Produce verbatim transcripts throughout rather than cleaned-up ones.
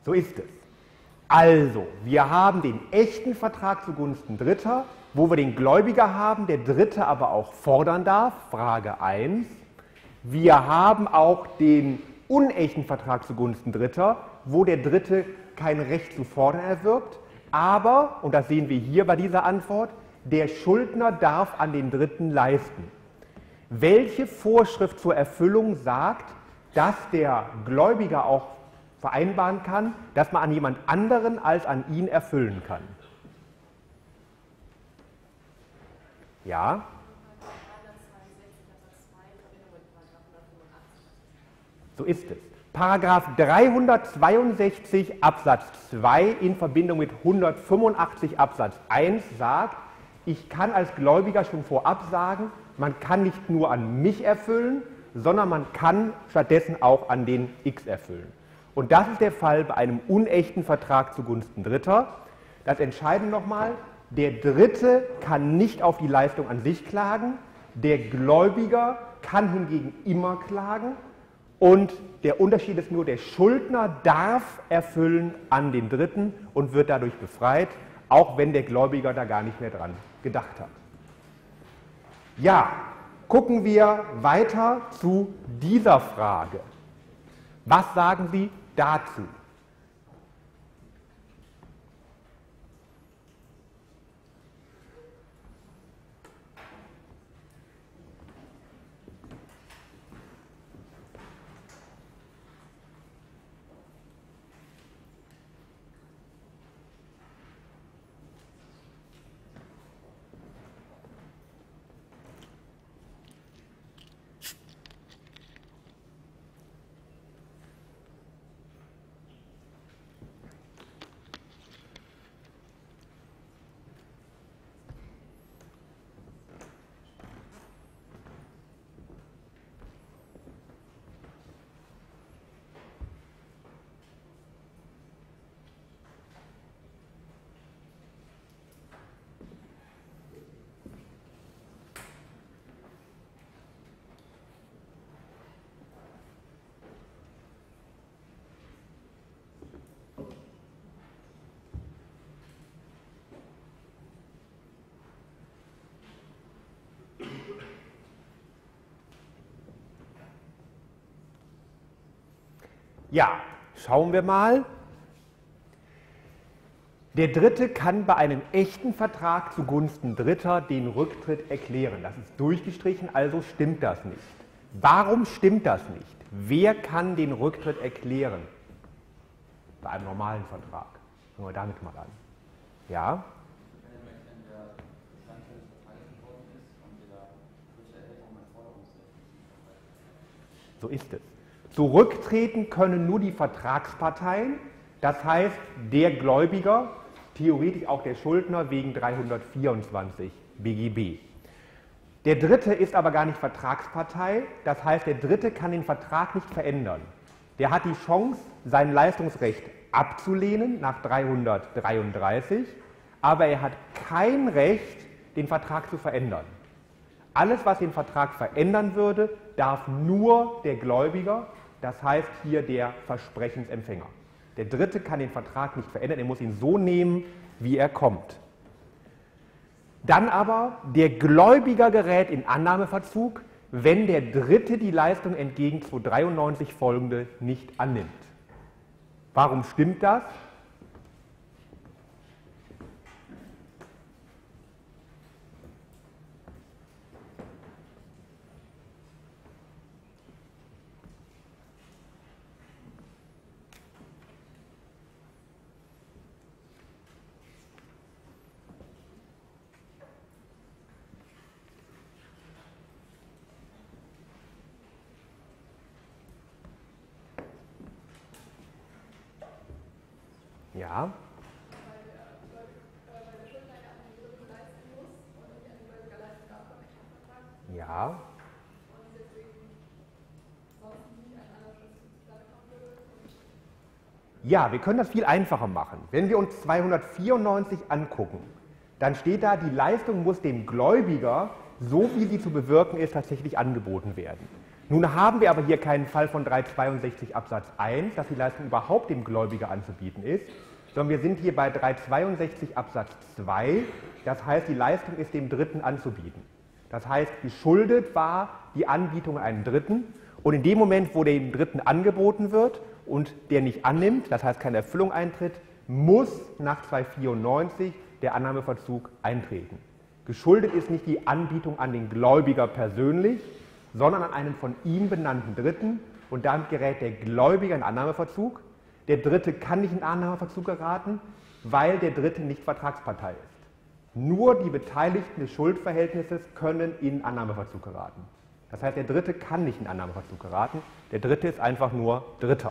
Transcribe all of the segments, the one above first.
So ist es. Also, wir haben den echten Vertrag zugunsten Dritter, wo wir den Gläubiger haben, der Dritte aber auch fordern darf, Frage eins. Wir haben auch den unechten Vertrag zugunsten Dritter, wo der Dritte kein Recht zu fordern erwirbt, aber, und das sehen wir hier bei dieser Antwort, der Schuldner darf an den Dritten leisten. Welche Vorschrift zur Erfüllung sagt, dass der Gläubiger auch vereinbaren kann, dass man an jemand anderen als an ihn erfüllen kann? Ja? So ist es. Paragraph dreihundertzweiundsechzig Absatz zwei in Verbindung mit hundertfünfundachtzig Absatz eins sagt, ich kann als Gläubiger schon vorab sagen, man kann nicht nur an mich erfüllen, sondern man kann stattdessen auch an den X erfüllen. Und das ist der Fall bei einem unechten Vertrag zugunsten Dritter. Das Entscheidende nochmal, der Dritte kann nicht auf die Leistung an sich klagen, der Gläubiger kann hingegen immer klagen. Und der Unterschied ist nur, der Schuldner darf erfüllen an den Dritten und wird dadurch befreit, auch wenn der Gläubiger da gar nicht mehr dran gedacht hat. Ja, gucken wir weiter zu dieser Frage. Was sagen Sie dazu? Ja, schauen wir mal. Der Dritte kann bei einem echten Vertrag zugunsten Dritter den Rücktritt erklären. Das ist durchgestrichen, also stimmt das nicht. Warum stimmt das nicht? Wer kann den Rücktritt erklären? Bei einem normalen Vertrag. Fangen wir damit mal an. Ja? So ist es. Zurücktreten können nur die Vertragsparteien, das heißt der Gläubiger, theoretisch auch der Schuldner wegen dreihundertvierundzwanzig B G B. Der Dritte ist aber gar nicht Vertragspartei, das heißt der Dritte kann den Vertrag nicht verändern. Der hat die Chance, sein Leistungsrecht abzulehnen nach dreihundertdreiunddreißig, aber er hat kein Recht, den Vertrag zu verändern. Alles, was den Vertrag verändern würde, darf nur der Gläubiger, das heißt hier der Versprechensempfänger. Der Dritte kann den Vertrag nicht verändern, er muss ihn so nehmen, wie er kommt. Dann aber, der Gläubiger gerät in Annahmeverzug, wenn der Dritte die Leistung entgegen zweihundertdreiundneunzig folgende nicht annimmt. Warum stimmt das? Ja. Ja. Ja, wir können das viel einfacher machen. Wenn wir uns zweihundertvierundneunzig angucken, dann steht da, die Leistung muss dem Gläubiger, so wie sie zu bewirken ist, tatsächlich angeboten werden. Nun haben wir aber hier keinen Fall von dreihundertzweiundsechzig Absatz eins, dass die Leistung überhaupt dem Gläubiger anzubieten ist, sondern wir sind hier bei dreihundertzweiundsechzig Absatz zwei, das heißt, die Leistung ist dem Dritten anzubieten. Das heißt, geschuldet war die Anbietung an einen Dritten und in dem Moment, wo dem Dritten angeboten wird und der nicht annimmt, das heißt keine Erfüllung eintritt, muss nach zweihundertvierundneunzig der Annahmeverzug eintreten. Geschuldet ist nicht die Anbietung an den Gläubiger persönlich, sondern an einen von ihm benannten Dritten und damit gerät der Gläubiger in Annahmeverzug. Der Dritte kann nicht in Annahmeverzug geraten, weil der Dritte nicht Vertragspartei ist. Nur die Beteiligten des Schuldverhältnisses können in Annahmeverzug geraten. Das heißt, der Dritte kann nicht in Annahmeverzug geraten, der Dritte ist einfach nur Dritter.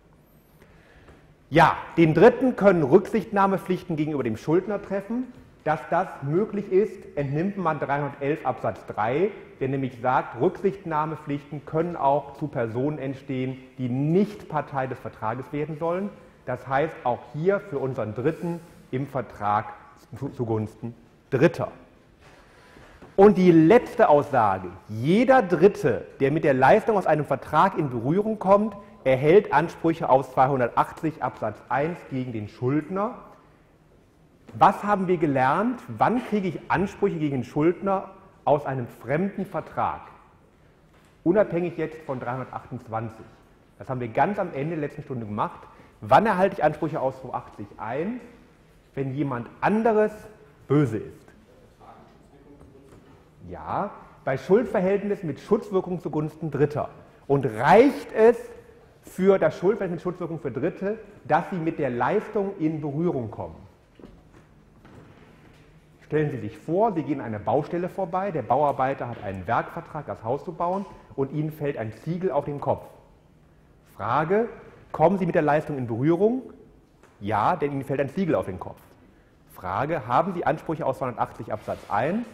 Ja, den Dritten können Rücksichtnahmepflichten gegenüber dem Schuldner treffen. Dass das möglich ist, entnimmt man dreihundertelf Absatz drei, der nämlich sagt, Rücksichtnahmepflichten können auch zu Personen entstehen, die nicht Partei des Vertrages werden sollen. Das heißt, auch hier für unseren Dritten im Vertrag zugunsten Dritter. Und die letzte Aussage, jeder Dritte, der mit der Leistung aus einem Vertrag in Berührung kommt, erhält Ansprüche aus zweihundertachtzig Absatz eins gegen den Schuldner. Was haben wir gelernt? Wann kriege ich Ansprüche gegen den Schuldner aus einem fremden Vertrag? Unabhängig jetzt von dreihundertachtundzwanzig. Das haben wir ganz am Ende der letzten Stunde gemacht. Wann erhalte ich Ansprüche aus zweihundertachtzig ein? Wenn jemand anderes böse ist. Ja, bei Schuldverhältnissen mit Schutzwirkung zugunsten Dritter. Und reicht es für das Schuldverhältnis mit Schutzwirkung für Dritte, dass sie mit der Leistung in Berührung kommen? Stellen Sie sich vor, Sie gehen an einer Baustelle vorbei, der Bauarbeiter hat einen Werkvertrag, das Haus zu bauen, und Ihnen fällt ein Ziegel auf den Kopf. Frage, kommen Sie mit der Leistung in Berührung? Ja, denn Ihnen fällt ein Ziegel auf den Kopf. Frage, haben Sie Ansprüche aus zweihundertachtzig Absatz eins?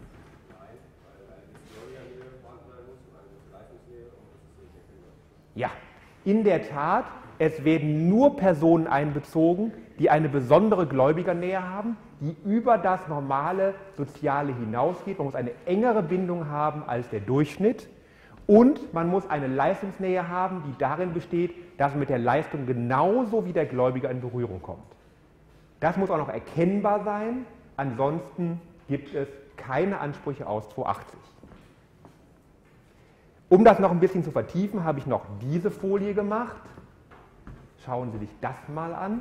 Ja, in der Tat, es werden nur Personen einbezogen, die eine besondere Gläubigernähe haben, die über das normale Soziale hinausgeht. Man muss eine engere Bindung haben als der Durchschnitt und man muss eine Leistungsnähe haben, die darin besteht, dass man mit der Leistung genauso wie der Gläubiger in Berührung kommt. Das muss auch noch erkennbar sein, ansonsten gibt es keine Ansprüche aus zweihundertachtzig. Um das noch ein bisschen zu vertiefen, habe ich noch diese Folie gemacht. Schauen Sie sich das mal an.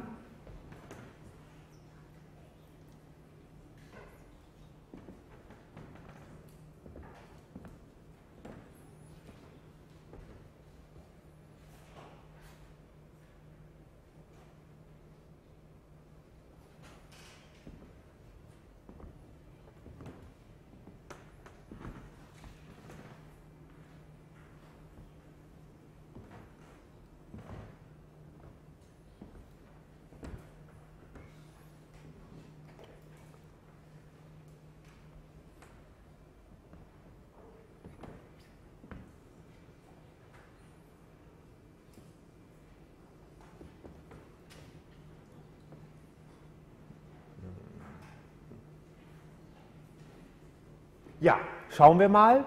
Ja, schauen wir mal.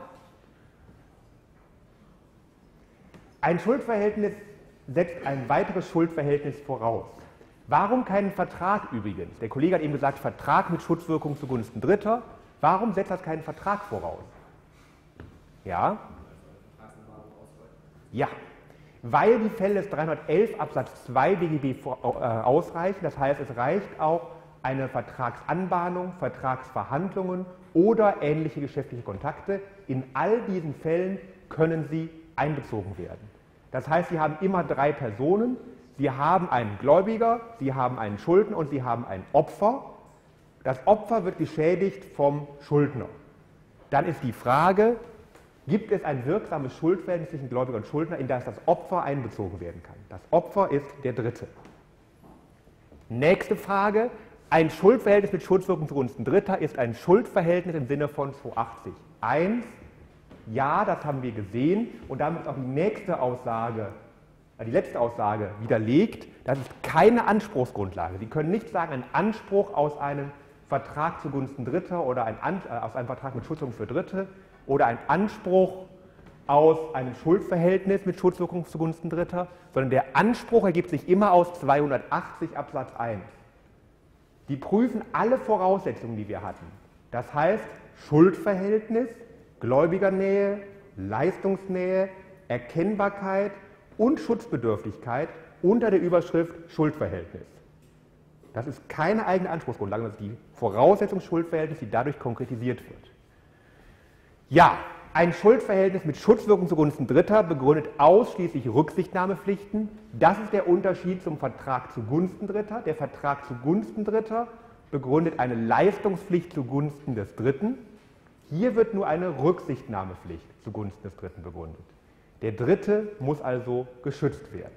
Ein Schuldverhältnis setzt ein weiteres Schuldverhältnis voraus. Warum keinen Vertrag übrigens? Der Kollege hat eben gesagt, Vertrag mit Schutzwirkung zugunsten Dritter. Warum setzt das keinen Vertrag voraus? Ja? Ja, weil die Fälle des dreihundertelf Absatz zwei B G B ausreichen. Das heißt, es reicht auch eine Vertragsanbahnung, Vertragsverhandlungen oder ähnliche geschäftliche Kontakte. In all diesen Fällen können sie einbezogen werden. Das heißt, Sie haben immer drei Personen. Sie haben einen Gläubiger, Sie haben einen Schuldner und Sie haben ein Opfer. Das Opfer wird geschädigt vom Schuldner. Dann ist die Frage, gibt es ein wirksames Schuldverhältnis zwischen Gläubiger und Schuldner, in das das Opfer einbezogen werden kann? Das Opfer ist der Dritte. Nächste Frage. Ein Schuldverhältnis mit Schutzwirkung zugunsten Dritter ist ein Schuldverhältnis im Sinne von zweihundertachtzig eins. Ja, das haben wir gesehen und damit ist auch die nächste Aussage, die letzte Aussage widerlegt. Das ist keine Anspruchsgrundlage. Sie können nicht sagen, ein Anspruch aus einem Vertrag zugunsten Dritter oder ein, äh, aus einem Vertrag mit Schutzwirkung für Dritte oder ein Anspruch aus einem Schuldverhältnis mit Schuldwirkung zugunsten Dritter, sondern der Anspruch ergibt sich immer aus zweihundertachtzig Absatz eins. Die prüfen alle Voraussetzungen, die wir hatten. Das heißt Schuldverhältnis, Gläubigernähe, Leistungsnähe, Erkennbarkeit und Schutzbedürftigkeit unter der Überschrift Schuldverhältnis. Das ist keine eigene Anspruchsgrundlage, das ist die Voraussetzung Schuldverhältnis, die dadurch konkretisiert wird. Ja, ein Schuldverhältnis mit Schutzwirkung zugunsten Dritter begründet ausschließlich Rücksichtnahmepflichten. Das ist der Unterschied zum Vertrag zugunsten Dritter. Der Vertrag zugunsten Dritter begründet eine Leistungspflicht zugunsten des Dritten. Hier wird nur eine Rücksichtnahmepflicht zugunsten des Dritten begründet. Der Dritte muss also geschützt werden.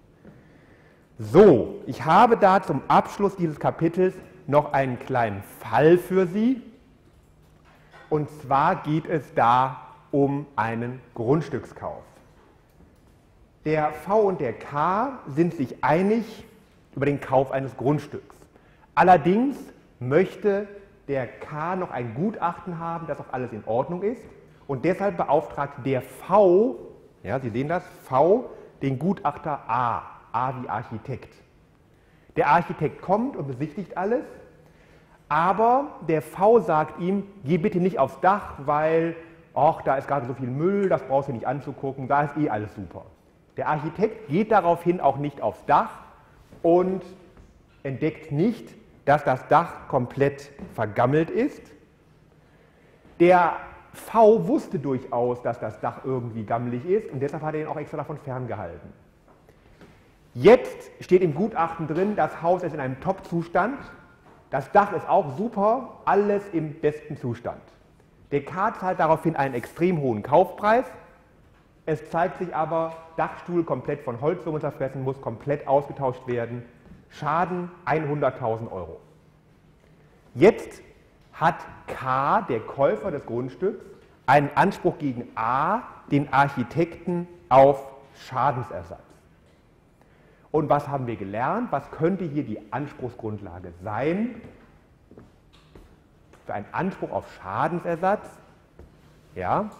So, ich habe da zum Abschluss dieses Kapitels noch einen kleinen Fall für Sie. Und zwar geht es da um einen Grundstückskauf. Der V und der K sind sich einig über den Kauf eines Grundstücks. Allerdings möchte der K noch ein Gutachten haben, dass auch alles in Ordnung ist. Und deshalb beauftragt der V, ja, Sie sehen das, V, den Gutachter A, A wie Architekt. Der Architekt kommt und besichtigt alles. Aber der V sagt ihm, geh bitte nicht aufs Dach, weil, ach, da ist gerade so viel Müll, das brauchst du nicht anzugucken, da ist eh alles super. Der Architekt geht daraufhin auch nicht aufs Dach und entdeckt nicht, dass das Dach komplett vergammelt ist. Der V wusste durchaus, dass das Dach irgendwie gammelig ist und deshalb hat er ihn auch extra davon ferngehalten. Jetzt steht im Gutachten drin, das Haus ist in einem Top-Zustand. Das Dach ist auch super, alles im besten Zustand. Der K zahlt daraufhin einen extrem hohen Kaufpreis. Es zeigt sich aber, Dachstuhl komplett von Holzwürmern zerfressen, muss komplett ausgetauscht werden. Schaden hunderttausend Euro. Jetzt hat K, der Käufer des Grundstücks, einen Anspruch gegen A, den Architekten, auf Schadensersatz. Und was haben wir gelernt? Was könnte hier die Anspruchsgrundlage sein? Für einen Anspruch auf Schadensersatz? Ja?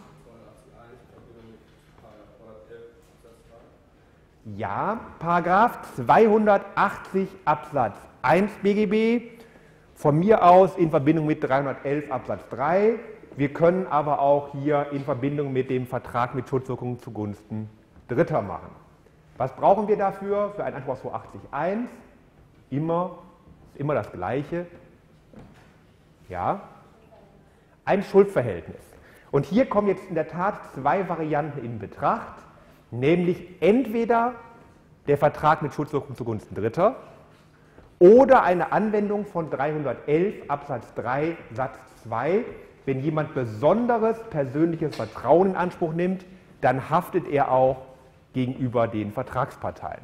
Ja, Paragraph zweihundertachtzig Absatz eins B G B, von mir aus in Verbindung mit dreihundertelf Absatz drei. Wir können aber auch hier in Verbindung mit dem Vertrag mit Schutzwirkung zugunsten Dritter machen. Was brauchen wir dafür? Für einen Anspruch aus zweihundertachtzig Absatz eins? Immer, immer das Gleiche. Ja? Ein Schuldverhältnis. Und hier kommen jetzt in der Tat zwei Varianten in Betracht, nämlich entweder der Vertrag mit Schutzwirkung zugunsten Dritter oder eine Anwendung von dreihundertelf Absatz drei Satz zwei. Wenn jemand besonderes persönliches Vertrauen in Anspruch nimmt, dann haftet er auch gegenüber den Vertragsparteien.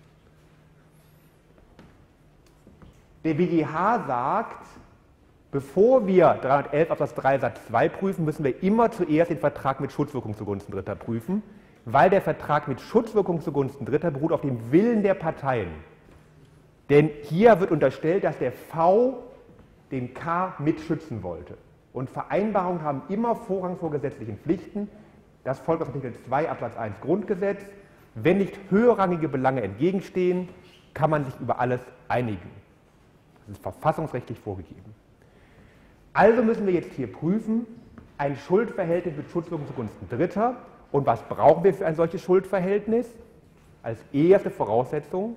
Der B G H sagt, bevor wir dreihundertelf Absatz drei Satz zwei prüfen, müssen wir immer zuerst den Vertrag mit Schutzwirkung zugunsten Dritter prüfen, weil der Vertrag mit Schutzwirkung zugunsten Dritter beruht auf dem Willen der Parteien. Denn hier wird unterstellt, dass der V den K mitschützen wollte. Und Vereinbarungen haben immer Vorrang vor gesetzlichen Pflichten. Das folgt aus Artikel zwei Absatz eins Grundgesetz. Wenn nicht höherrangige Belange entgegenstehen, kann man sich über alles einigen. Das ist verfassungsrechtlich vorgegeben. Also müssen wir jetzt hier prüfen, ein Schuldverhältnis mit Schutzwirkung zugunsten Dritter. Und was brauchen wir für ein solches Schuldverhältnis? Als erste Voraussetzung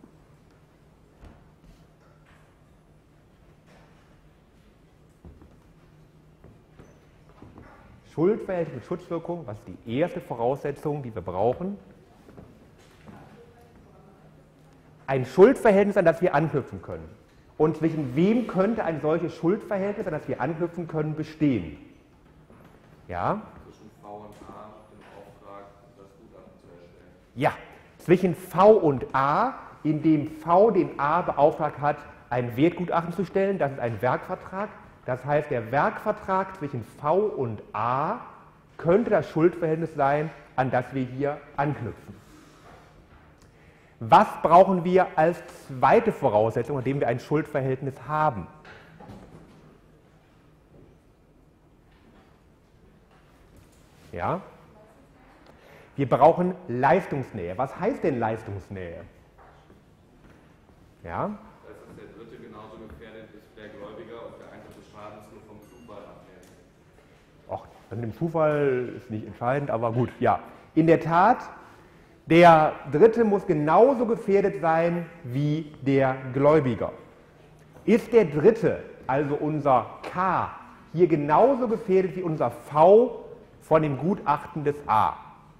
Schuldverhältnis mit Schutzwirkung, was ist die erste Voraussetzung, die wir brauchen? Ein Schuldverhältnis, an das wir anknüpfen können. Und zwischen wem könnte ein solches Schuldverhältnis, an das wir anknüpfen können, bestehen? Ja? Zwischen V und A den Auftrag, das Gutachten zu erstellen. Ja, zwischen V und A, indem V den A beauftragt hat, ein Wertgutachten zu stellen, das ist ein Werkvertrag. Das heißt, der Werkvertrag zwischen V und A könnte das Schuldverhältnis sein, an das wir hier anknüpfen. Was brauchen wir als zweite Voraussetzung, indem wir ein Schuldverhältnis haben? Ja? Wir brauchen Leistungsnähe. Was heißt denn Leistungsnähe? Ja? Das heißt, dass der Dritte genauso gefährdet ist wie der Gläubiger und der Eintritt des Schadens nur vom Zufall abhängt. Ach, an dem Zufall ist nicht entscheidend, aber gut, ja. In der Tat, der Dritte muss genauso gefährdet sein wie der Gläubiger. Ist der Dritte, also unser K, hier genauso gefährdet wie unser V von dem Gutachten des A?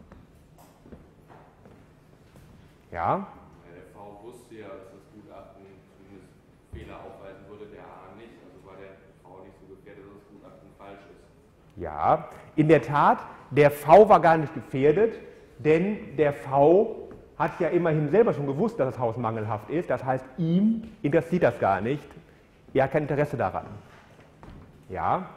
Ja? Der V wusste ja, dass das Gutachten zumindest Fehler aufweisen würde, der A nicht. Also war der V nicht so gefährdet, dass das Gutachten falsch ist. Ja, in der Tat, der V war gar nicht gefährdet, denn der V hat ja immerhin selber schon gewusst, dass das Haus mangelhaft ist. Das heißt, ihm interessiert das gar nicht. Er hat kein Interesse daran. Ja?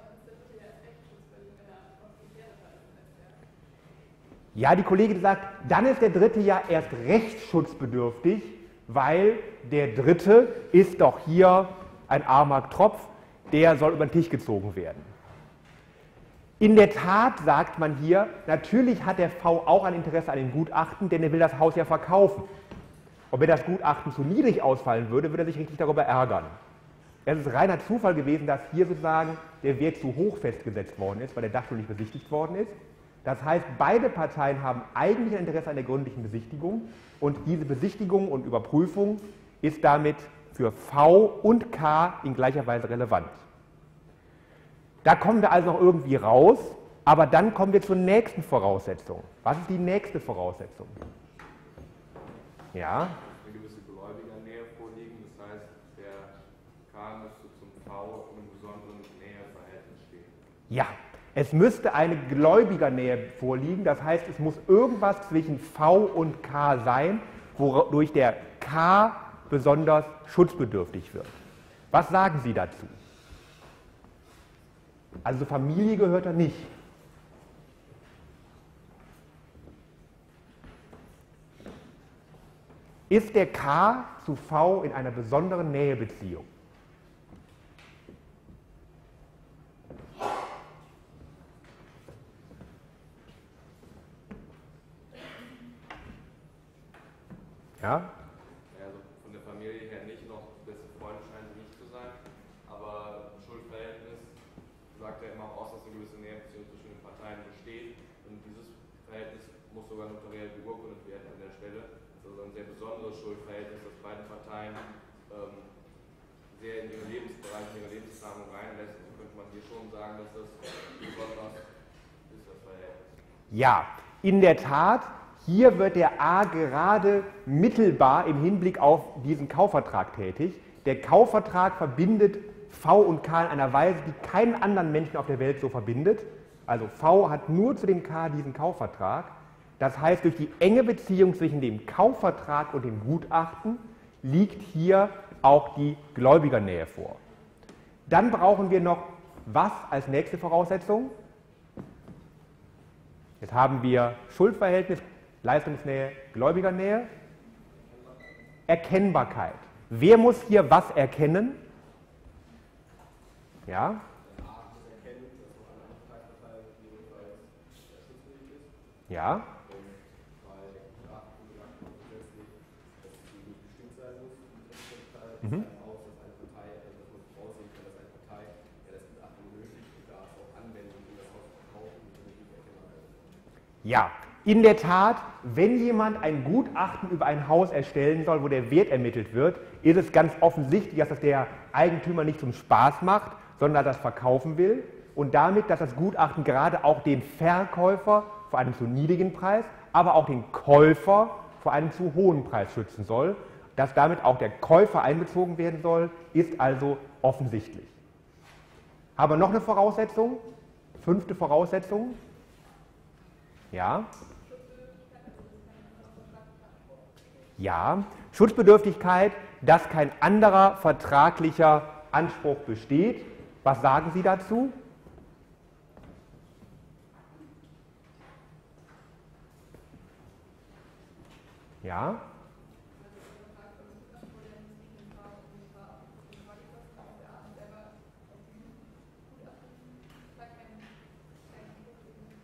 Ja, die Kollegin sagt, dann ist der Dritte ja erst rechtsschutzbedürftig, weil der Dritte ist doch hier ein armer Tropf, der soll über den Tisch gezogen werden. In der Tat sagt man hier, natürlich hat der V auch ein Interesse an dem Gutachten, denn er will das Haus ja verkaufen. Und wenn das Gutachten zu niedrig ausfallen würde, würde er sich richtig darüber ärgern. Es ist reiner Zufall gewesen, dass hier sozusagen der Wert zu hoch festgesetzt worden ist, weil der Dachstuhl nicht besichtigt worden ist. Das heißt, beide Parteien haben eigentlich ein Interesse an der gründlichen Besichtigung und diese Besichtigung und Überprüfung ist damit für V und K in gleicher Weise relevant. Da kommen wir also noch irgendwie raus, aber dann kommen wir zur nächsten Voraussetzung. Was ist die nächste Voraussetzung? Ja? Eine gewisse Gläubigernähe vorliegen, das heißt, der K müsste zum V in einem besonderen Näheverhältnis stehen. Ja, es müsste eine Gläubigernähe vorliegen, das heißt, es muss irgendwas zwischen V und K sein, wodurch der K besonders schutzbedürftig wird. Was sagen Sie dazu? Also Familie gehört da nicht. Ist der K zu V in einer besonderen Nähebeziehung? Ja? Also von der Familie her nicht, noch beste Freunde scheinen sie nicht zu sein, aber im Schuldverhältnis sagt er immer aus, dass eine gewisse Nähebeziehung zwischen den Parteien besteht und dieses Verhältnis muss sogar notariell beurkundet werden an der Stelle. Das ist also ein sehr besonderes Schuldverhältnis, das beide Parteien ähm, sehr in ihre Lebensbereiche, in ihre Lebensplanung reinlässt. So könnte man hier schon sagen, dass das besonders ist, das Verhältnis. Ja, in der Tat. Hier wird der A gerade mittelbar im Hinblick auf diesen Kaufvertrag tätig. Der Kaufvertrag verbindet V und K in einer Weise, die keinen anderen Menschen auf der Welt so verbindet. Also V hat nur zu dem K diesen Kaufvertrag. Das heißt, durch die enge Beziehung zwischen dem Kaufvertrag und dem Gutachten liegt hier auch die Gläubigernähe vor. Dann brauchen wir noch was als nächste Voraussetzung? Jetzt haben wir Schuldverhältnis, Leistungsnähe, Gläubigernähe, Erkennbarkeit. Wer muss hier was erkennen? Ja? Ja? Mhm. Ja, in der Tat, wenn jemand ein Gutachten über ein Haus erstellen soll, wo der Wert ermittelt wird, ist es ganz offensichtlich, dass das der Eigentümer nicht zum Spaß macht, sondern dass er das verkaufen will und damit, dass das Gutachten gerade auch den Verkäufer vor einem zu niedrigen Preis, aber auch den Käufer vor einem zu hohen Preis schützen soll. Dass damit auch der Käufer einbezogen werden soll, ist also offensichtlich. Haben wir noch eine Voraussetzung? Fünfte Voraussetzung? Ja? Ja, Schutzbedürftigkeit, dass kein anderer vertraglicher Anspruch besteht. Was sagen Sie dazu? Ja?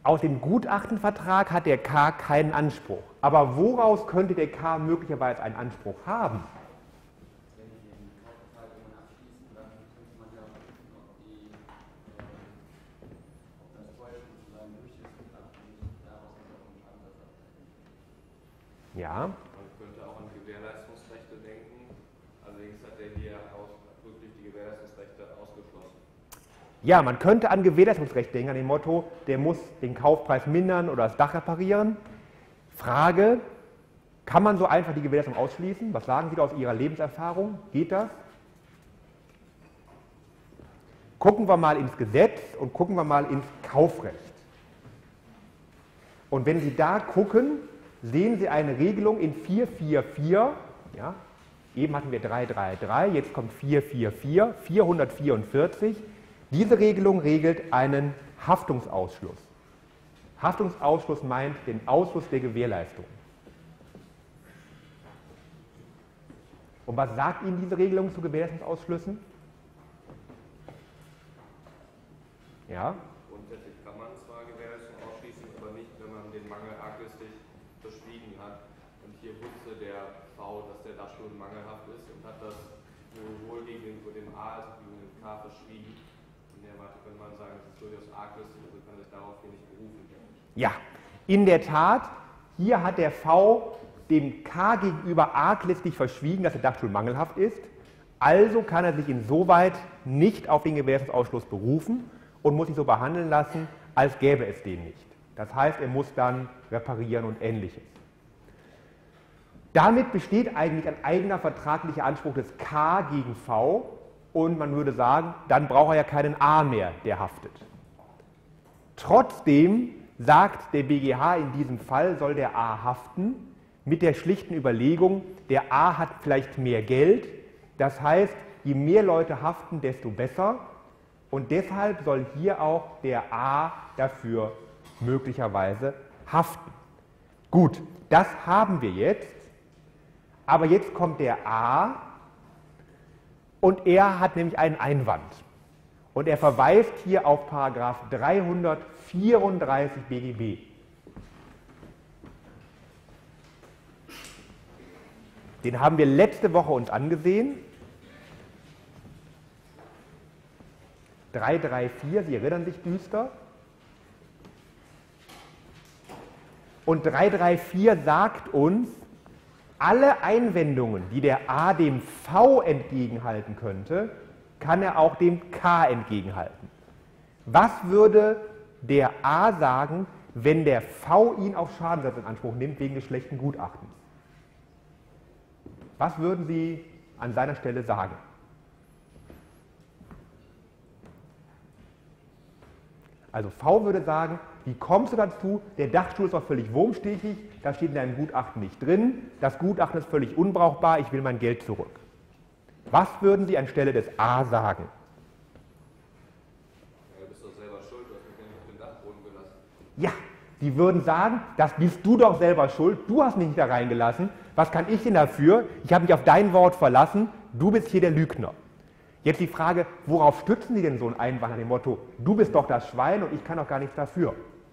Aus dem Gutachtenvertrag hat der K keinen Anspruch. Aber woraus könnte der K möglicherweise einen Anspruch haben? Wenn ich den Kaufvertrag irgendwann abschließen, dann könnte man ja prüfen, ob, die, äh, ob das Feuer sozusagen durch ist und dann daraus auch einen Schadensersatz. Ja. Man könnte auch an Gewährleistungsrechte denken. Allerdings hat er hier auch wirklich die Gewährleistungsrechte ausgeschlossen. Ja, man könnte an Gewährleistungsrecht denken, an dem Motto, der muss den Kaufpreis mindern oder das Dach reparieren. Frage, kann man so einfach die Gewährleistung ausschließen? Was sagen Sie da aus Ihrer Lebenserfahrung? Geht das? Gucken wir mal ins Gesetz und gucken wir mal ins Kaufrecht. Und wenn Sie da gucken, sehen Sie eine Regelung in vier vier vier, ja, eben hatten wir drei drei drei, jetzt kommt vier vier vier, vierhundertvierundvierzig. Diese Regelung regelt einen Haftungsausschluss. Haftungsausschluss meint den Ausschluss der Gewährleistung. Und was sagt Ihnen diese Regelung zu Gewährleistungsausschlüssen? Ja? Grundsätzlich kann man zwar Gewährleistung ausschließen, aber nicht, wenn man den Mangel arglistig verschwiegen hat. Und hier wusste der V, dass der Dachstuhl mangelhaft ist und hat das wohl gegenüber dem A als gegenüber dem K verschwiegen. In der Warte könnte man sagen, das ist durchaus arglistig, also kann sich darauf hier nicht berufen. Ja, in der Tat, hier hat der V dem K gegenüber arglistig verschwiegen, dass der Dachstuhl mangelhaft ist. Also kann er sich insoweit nicht auf den Gewährleistungsausschluss berufen und muss sich so behandeln lassen, als gäbe es den nicht. Das heißt, er muss dann reparieren und Ähnliches. Damit besteht eigentlich ein eigener vertraglicher Anspruch des K gegen V und man würde sagen, dann braucht er ja keinen A mehr, der haftet. Trotzdem sagt der B G H, in diesem Fall soll der A haften, mit der schlichten Überlegung, der A hat vielleicht mehr Geld, das heißt, je mehr Leute haften, desto besser und deshalb soll hier auch der A dafür möglicherweise haften. Gut, das haben wir jetzt, aber jetzt kommt der A und er hat nämlich einen Einwand und er verweist hier auf Paragraph dreihundertvierunddreißig B G B. Den haben wir letzte Woche uns angesehen. dreihundertvierunddreißig, Sie erinnern sich düster. Und dreihundertvierunddreißig sagt uns, alle Einwendungen, die der A dem V entgegenhalten könnte, kann er auch dem K entgegenhalten. Was würde der A sagen, wenn der V ihn auf Schadensersatz in Anspruch nimmt wegen des schlechten Gutachtens? Was würden Sie an seiner Stelle sagen? Also V würde sagen, wie kommst du dazu? Der Dachstuhl ist doch völlig wurmstichig, das steht in deinem Gutachten nicht drin, das Gutachten ist völlig unbrauchbar, ich will mein Geld zurück. Was würden Sie anstelle des A sagen? Ja, du bist doch selber schuld, du hast mich nicht auf den Dachboden gelassen. Ja, Sie würden sagen, das bist du doch selber schuld, du hast mich nicht da reingelassen, was kann ich denn dafür? Ich habe mich auf dein Wort verlassen, du bist hier der Lügner. Jetzt die Frage, worauf stützen Sie denn so einen Einwand nach dem Motto, du bist doch das Schwein und ich kann doch gar nichts dafür?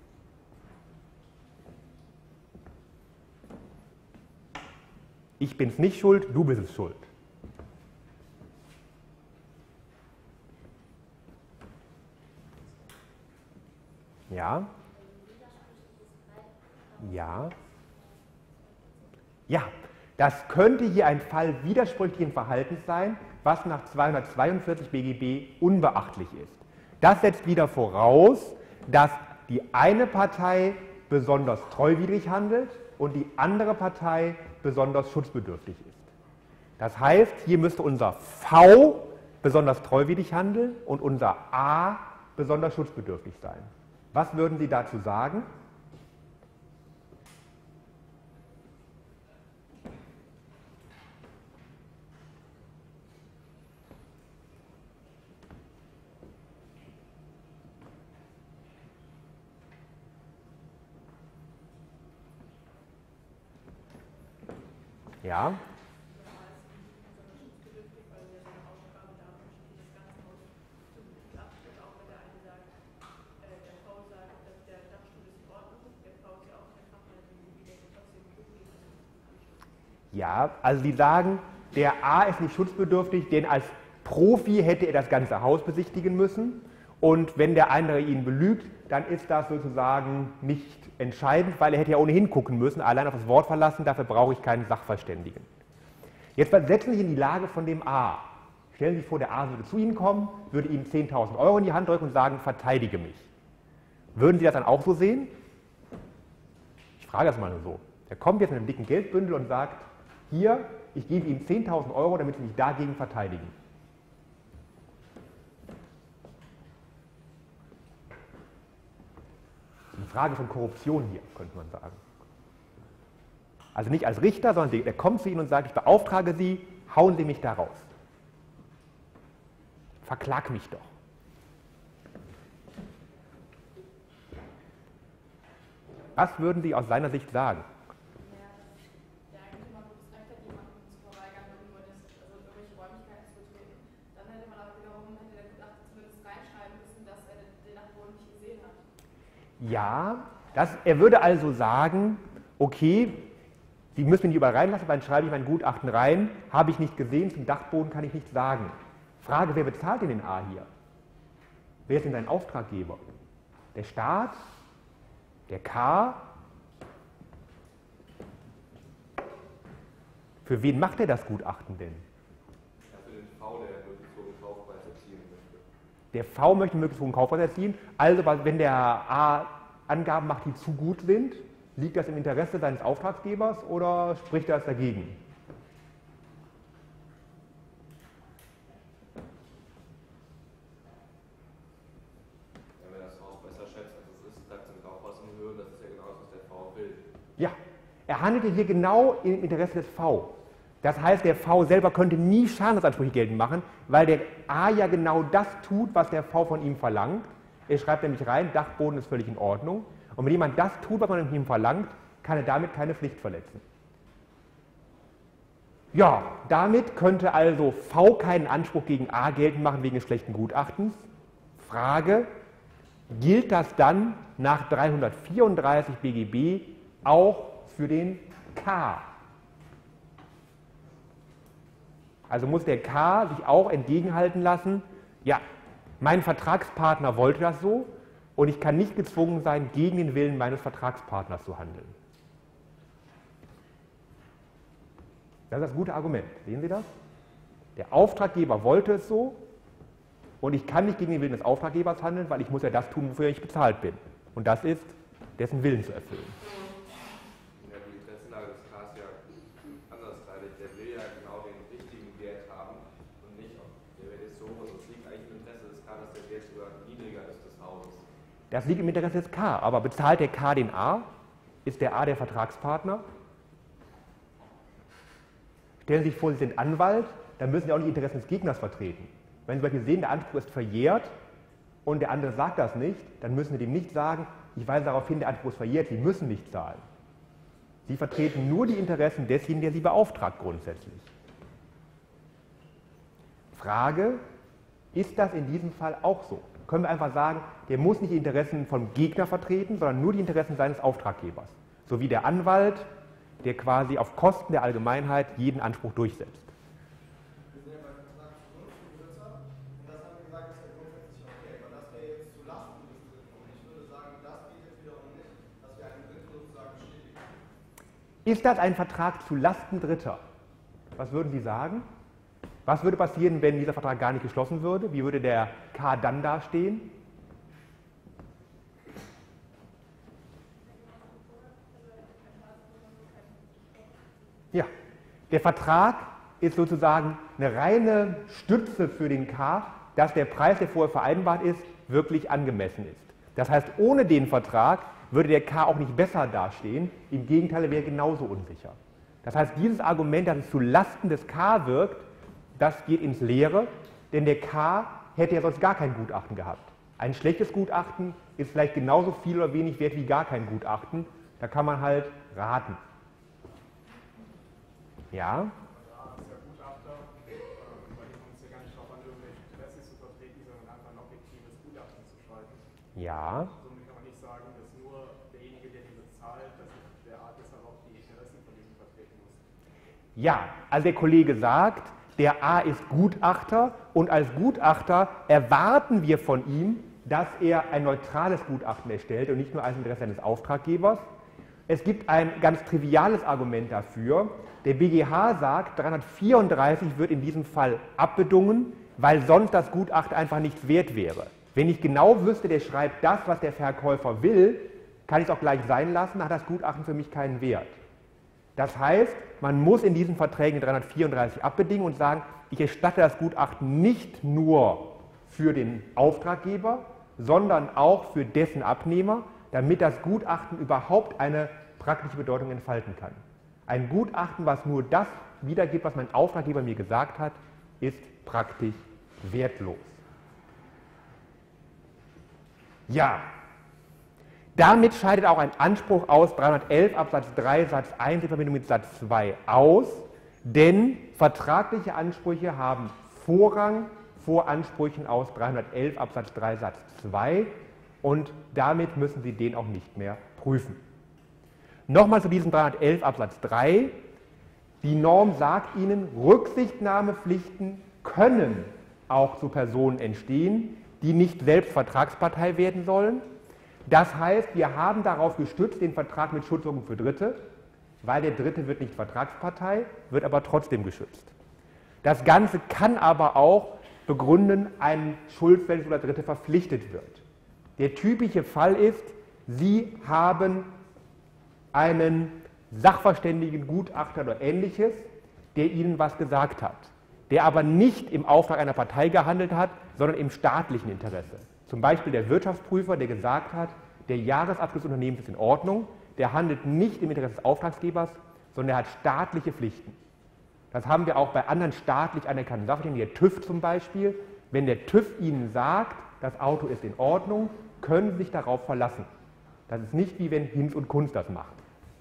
Ich bin's nicht schuld, du bist es schuld. Ja? Ja? Ja, das könnte hier ein Fall widersprüchlichen Verhaltens sein, was nach zweihundertzweiundvierzig B G B unbeachtlich ist. Das setzt wieder voraus, dass die eine Partei besonders treuwidrig handelt und die andere Partei besonders schutzbedürftig ist. Das heißt, hier müsste unser V besonders treuwidrig handeln und unser A besonders schutzbedürftig sein. Was würden Sie dazu sagen? Ja. Ja, also Sie sagen, der A ist nicht schutzbedürftig, denn als Profi hätte er das ganze Haus besichtigen müssen. Und wenn der andere ihn belügt, dann ist das sozusagen nicht entscheidend, weil er hätte ja ohnehin gucken müssen, allein auf das Wort verlassen, dafür brauche ich keinen Sachverständigen. Jetzt versetzen Sie sich in die Lage von dem A. Stellen Sie sich vor, der A würde zu Ihnen kommen, würde Ihnen zehntausend Euro in die Hand drücken und sagen, verteidige mich. Würden Sie das dann auch so sehen? Ich frage das mal nur so. Der kommt jetzt mit einem dicken Geldbündel und sagt, hier, ich gebe Ihnen zehntausend Euro, damit Sie mich dagegen verteidigen. Eine Frage von Korruption hier, könnte man sagen. Also nicht als Richter, sondern der kommt zu Ihnen und sagt, ich beauftrage Sie, hauen Sie mich da raus. Verklag mich doch. Was würden Sie aus seiner Sicht sagen? Der Eigentümer gutes Recht hat, jemanden zu verweigern, irgendwo das, also irgendwelche Räumlichkeiten zu betreten. Dann hätte man aber wiederum, hätte der Gutachter zumindest reinschreiben müssen, dass er den Dachboden nicht gesehen hat. Ja, das, er würde also sagen, okay, Sie müssen mich überall reinlassen, dann schreibe ich mein Gutachten rein, habe ich nicht gesehen, zum Dachboden kann ich nichts sagen. Frage, wer bezahlt denn den A hier? Wer ist denn sein Auftraggeber? Der Staat? Der K? Für wen macht er das Gutachten denn? Ja, für den V, der möglichst hohen Kaufpreis erzielen möchte. Der V möchte möglichst hohen Kaufpreis erzielen, also wenn der A Angaben macht, die zu gut sind, liegt das im Interesse seines Auftraggebers oder spricht das dagegen? Ja, wenn er das Haus besser schätzt, als es ist, sagt es auch was in Höhe, das ist ja genau das, was der V will. Ja, er handelte hier genau im Interesse des V. Das heißt, der V selber könnte nie Schadensansprüche geltend machen, weil der A ja genau das tut, was der V von ihm verlangt. Er schreibt nämlich rein, Dachboden ist völlig in Ordnung. Und wenn jemand das tut, was man von ihm verlangt, kann er damit keine Pflicht verletzen. Ja, damit könnte also V keinen Anspruch gegen A geltend machen wegen des schlechten Gutachtens. Frage, gilt das dann nach dreihundertvierunddreißig B G B auch für den K? Also muss der K sich auch entgegenhalten lassen, ja, mein Vertragspartner wollte das so und ich kann nicht gezwungen sein, gegen den Willen meines Vertragspartners zu handeln. Das ist das gute Argument. Sehen Sie das? Der Auftraggeber wollte es so und ich kann nicht gegen den Willen des Auftraggebers handeln, weil ich muss ja das tun, wofür ich bezahlt bin. Und das ist, dessen Willen zu erfüllen. Ja, die Interessenlage des K ist ja andersreitig. Der will ja genau den richtigen Wert haben und nicht, ob der Wert ist so, also es liegt eigentlich im Interesse des K, dass der Wert sogar niedriger ist des Hauses. Das liegt im Interesse des K, aber bezahlt der K den A? Ist der A der Vertragspartner? Stellen Sie sich vor, Sie sind Anwalt, dann müssen Sie auch nicht die Interessen des Gegners vertreten. Wenn Sie zum Beispiel sehen, der Anspruch ist verjährt und der andere sagt das nicht, dann müssen Sie dem nicht sagen, ich weise darauf hin, der Anspruch ist verjährt, Sie müssen nicht zahlen. Sie vertreten nur die Interessen desjenigen, der Sie beauftragt grundsätzlich. Frage, ist das in diesem Fall auch so? Können wir einfach sagen, der muss nicht die Interessen vom Gegner vertreten, sondern nur die Interessen seines Auftraggebers. So wie der Anwalt, der quasi auf Kosten der Allgemeinheit jeden Anspruch durchsetzt. Wir sind ja beim Vertragsbesitzer und das haben wir gesagt, ist ja grundsätzlich okay, aber das wäre jetzt zu Lasten des Dritten und ich würde sagen, das geht jetzt wiederum nicht, dass wir einen Dritten sozusagen bestätigen. Ist das ein Vertrag zu Lasten Dritter? Was würden Sie sagen? Was würde passieren, wenn dieser Vertrag gar nicht geschlossen würde? Wie würde der K dann dastehen? Ja, der Vertrag ist sozusagen eine reine Stütze für den K, dass der Preis, der vorher vereinbart ist, wirklich angemessen ist. Das heißt, ohne den Vertrag würde der K auch nicht besser dastehen, im Gegenteil, er wäre genauso unsicher. Das heißt, dieses Argument, dass es zu Lasten des K wirkt, das geht ins Leere, denn der K hätte ja sonst gar kein Gutachten gehabt. Ein schlechtes Gutachten ist vielleicht genauso viel oder wenig wert wie gar kein Gutachten. Da kann man halt raten. Ja? Ja, als der Gutachter, äh, bei dem kommt es ja gar nicht darauf an, irgendwelche Interessen zu vertreten, sondern einfach ein objektives Gutachten zu schreiben. Ja. Somit kann man nicht sagen, dass nur derjenige, der den bezahlt, dass der Art deshalb auch die Interessen von diesem vertreten muss. Ja, also der Kollege sagt, der A ist Gutachter und als Gutachter erwarten wir von ihm, dass er ein neutrales Gutachten erstellt und nicht nur als Interesse eines Auftraggebers. Es gibt ein ganz triviales Argument dafür. Der B G H sagt, dreihundertvierunddreißig wird in diesem Fall abbedungen, weil sonst das Gutachten einfach nichts wert wäre. Wenn ich genau wüsste, der schreibt das, was der Verkäufer will, kann ich es auch gleich sein lassen, dann hat das Gutachten für mich keinen Wert. Das heißt, man muss in diesen Verträgen dreihundertvierunddreißig abbedingen und sagen, ich erstatte das Gutachten nicht nur für den Auftraggeber, sondern auch für dessen Abnehmer, damit das Gutachten überhaupt eine praktische Bedeutung entfalten kann. Ein Gutachten, was nur das wiedergibt, was mein Auftraggeber mir gesagt hat, ist praktisch wertlos. Ja, damit scheidet auch ein Anspruch aus dreihundertelf Absatz drei Satz eins in Verbindung mit Satz zwei aus, denn vertragliche Ansprüche haben Vorrang vor Ansprüchen aus dreihundertelf Absatz drei Satz zwei und damit müssen Sie den auch nicht mehr prüfen. Nochmal zu diesem dreihundertelf Absatz drei. Die Norm sagt Ihnen, Rücksichtnahmepflichten können auch zu Personen entstehen, die nicht selbst Vertragspartei werden sollen. Das heißt, wir haben darauf gestützt den Vertrag mit Schutzwirkung für Dritte, weil der Dritte wird nicht Vertragspartei, wird aber trotzdem geschützt. Das Ganze kann aber auch begründen, ein Schuldfällig oder Dritte verpflichtet wird. Der typische Fall ist, Sie haben einen Sachverständigen, Gutachter oder Ähnliches, der Ihnen was gesagt hat, der aber nicht im Auftrag einer Partei gehandelt hat, sondern im staatlichen Interesse. Zum Beispiel der Wirtschaftsprüfer, der gesagt hat, der Jahresabschluss des Unternehmens ist in Ordnung, der handelt nicht im Interesse des Auftragsgebers, sondern er hat staatliche Pflichten. Das haben wir auch bei anderen staatlich anerkannten Sachverständigen, der TÜV zum Beispiel. Wenn der TÜV Ihnen sagt, das Auto ist in Ordnung, können Sie sich darauf verlassen. Das ist nicht wie wenn Hinz und Kunz das macht.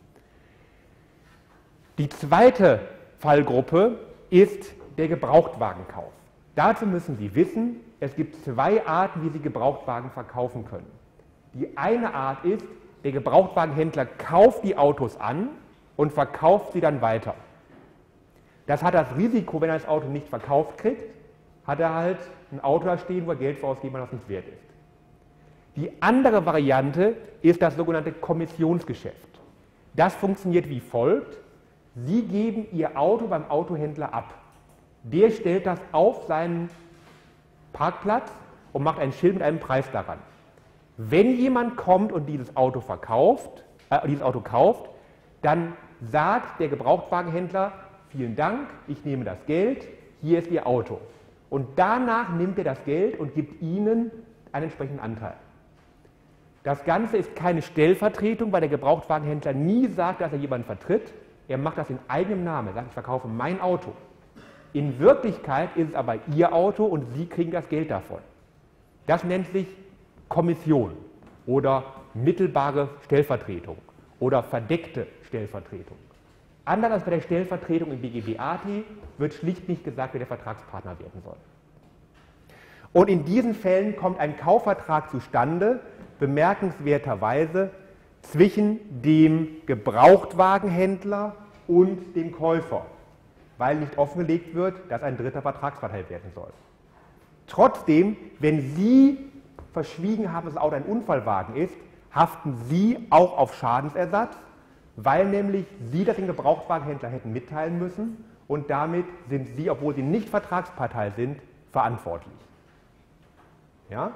Die zweite Fallgruppe ist der Gebrauchtwagenkauf. Dazu müssen Sie wissen, es gibt zwei Arten, wie Sie Gebrauchtwagen verkaufen können. Die eine Art ist, der Gebrauchtwagenhändler kauft die Autos an und verkauft sie dann weiter. Das hat das Risiko, wenn er das Auto nicht verkauft kriegt, hat er halt ein Auto da stehen, wo er Geld für ausgeben kann, was nicht wert ist. Die andere Variante ist das sogenannte Kommissionsgeschäft. Das funktioniert wie folgt. Sie geben Ihr Auto beim Autohändler ab. Der stellt das auf seinen Parkplatz und macht ein Schild mit einem Preis daran. Wenn jemand kommt und dieses Auto verkauft, äh, dieses Auto kauft, dann sagt der Gebrauchtwagenhändler, vielen Dank, ich nehme das Geld, hier ist Ihr Auto. Und danach nimmt er das Geld und gibt Ihnen einen entsprechenden Anteil. Das Ganze ist keine Stellvertretung, weil der Gebrauchtwagenhändler nie sagt, dass er jemanden vertritt. Er macht das in eigenem Namen. Er sagt, ich verkaufe mein Auto. In Wirklichkeit ist es aber Ihr Auto und Sie kriegen das Geld davon. Das nennt sich Kommission oder mittelbare Stellvertretung oder verdeckte Stellvertretung. Anders als bei der Stellvertretung im B G B A T wird schlicht nicht gesagt, wer der Vertragspartner werden soll. Und in diesen Fällen kommt ein Kaufvertrag zustande, bemerkenswerterweise zwischen dem Gebrauchtwagenhändler und dem Käufer, weil nicht offengelegt wird, dass ein dritter Vertragspartei werden soll. Trotzdem, wenn Sie verschwiegen haben, dass das Auto ein Unfallwagen ist, haften Sie auch auf Schadensersatz, weil nämlich Sie das dem Gebrauchtwagenhändler hätten mitteilen müssen und damit sind Sie, obwohl Sie nicht Vertragspartei sind, verantwortlich. Ja?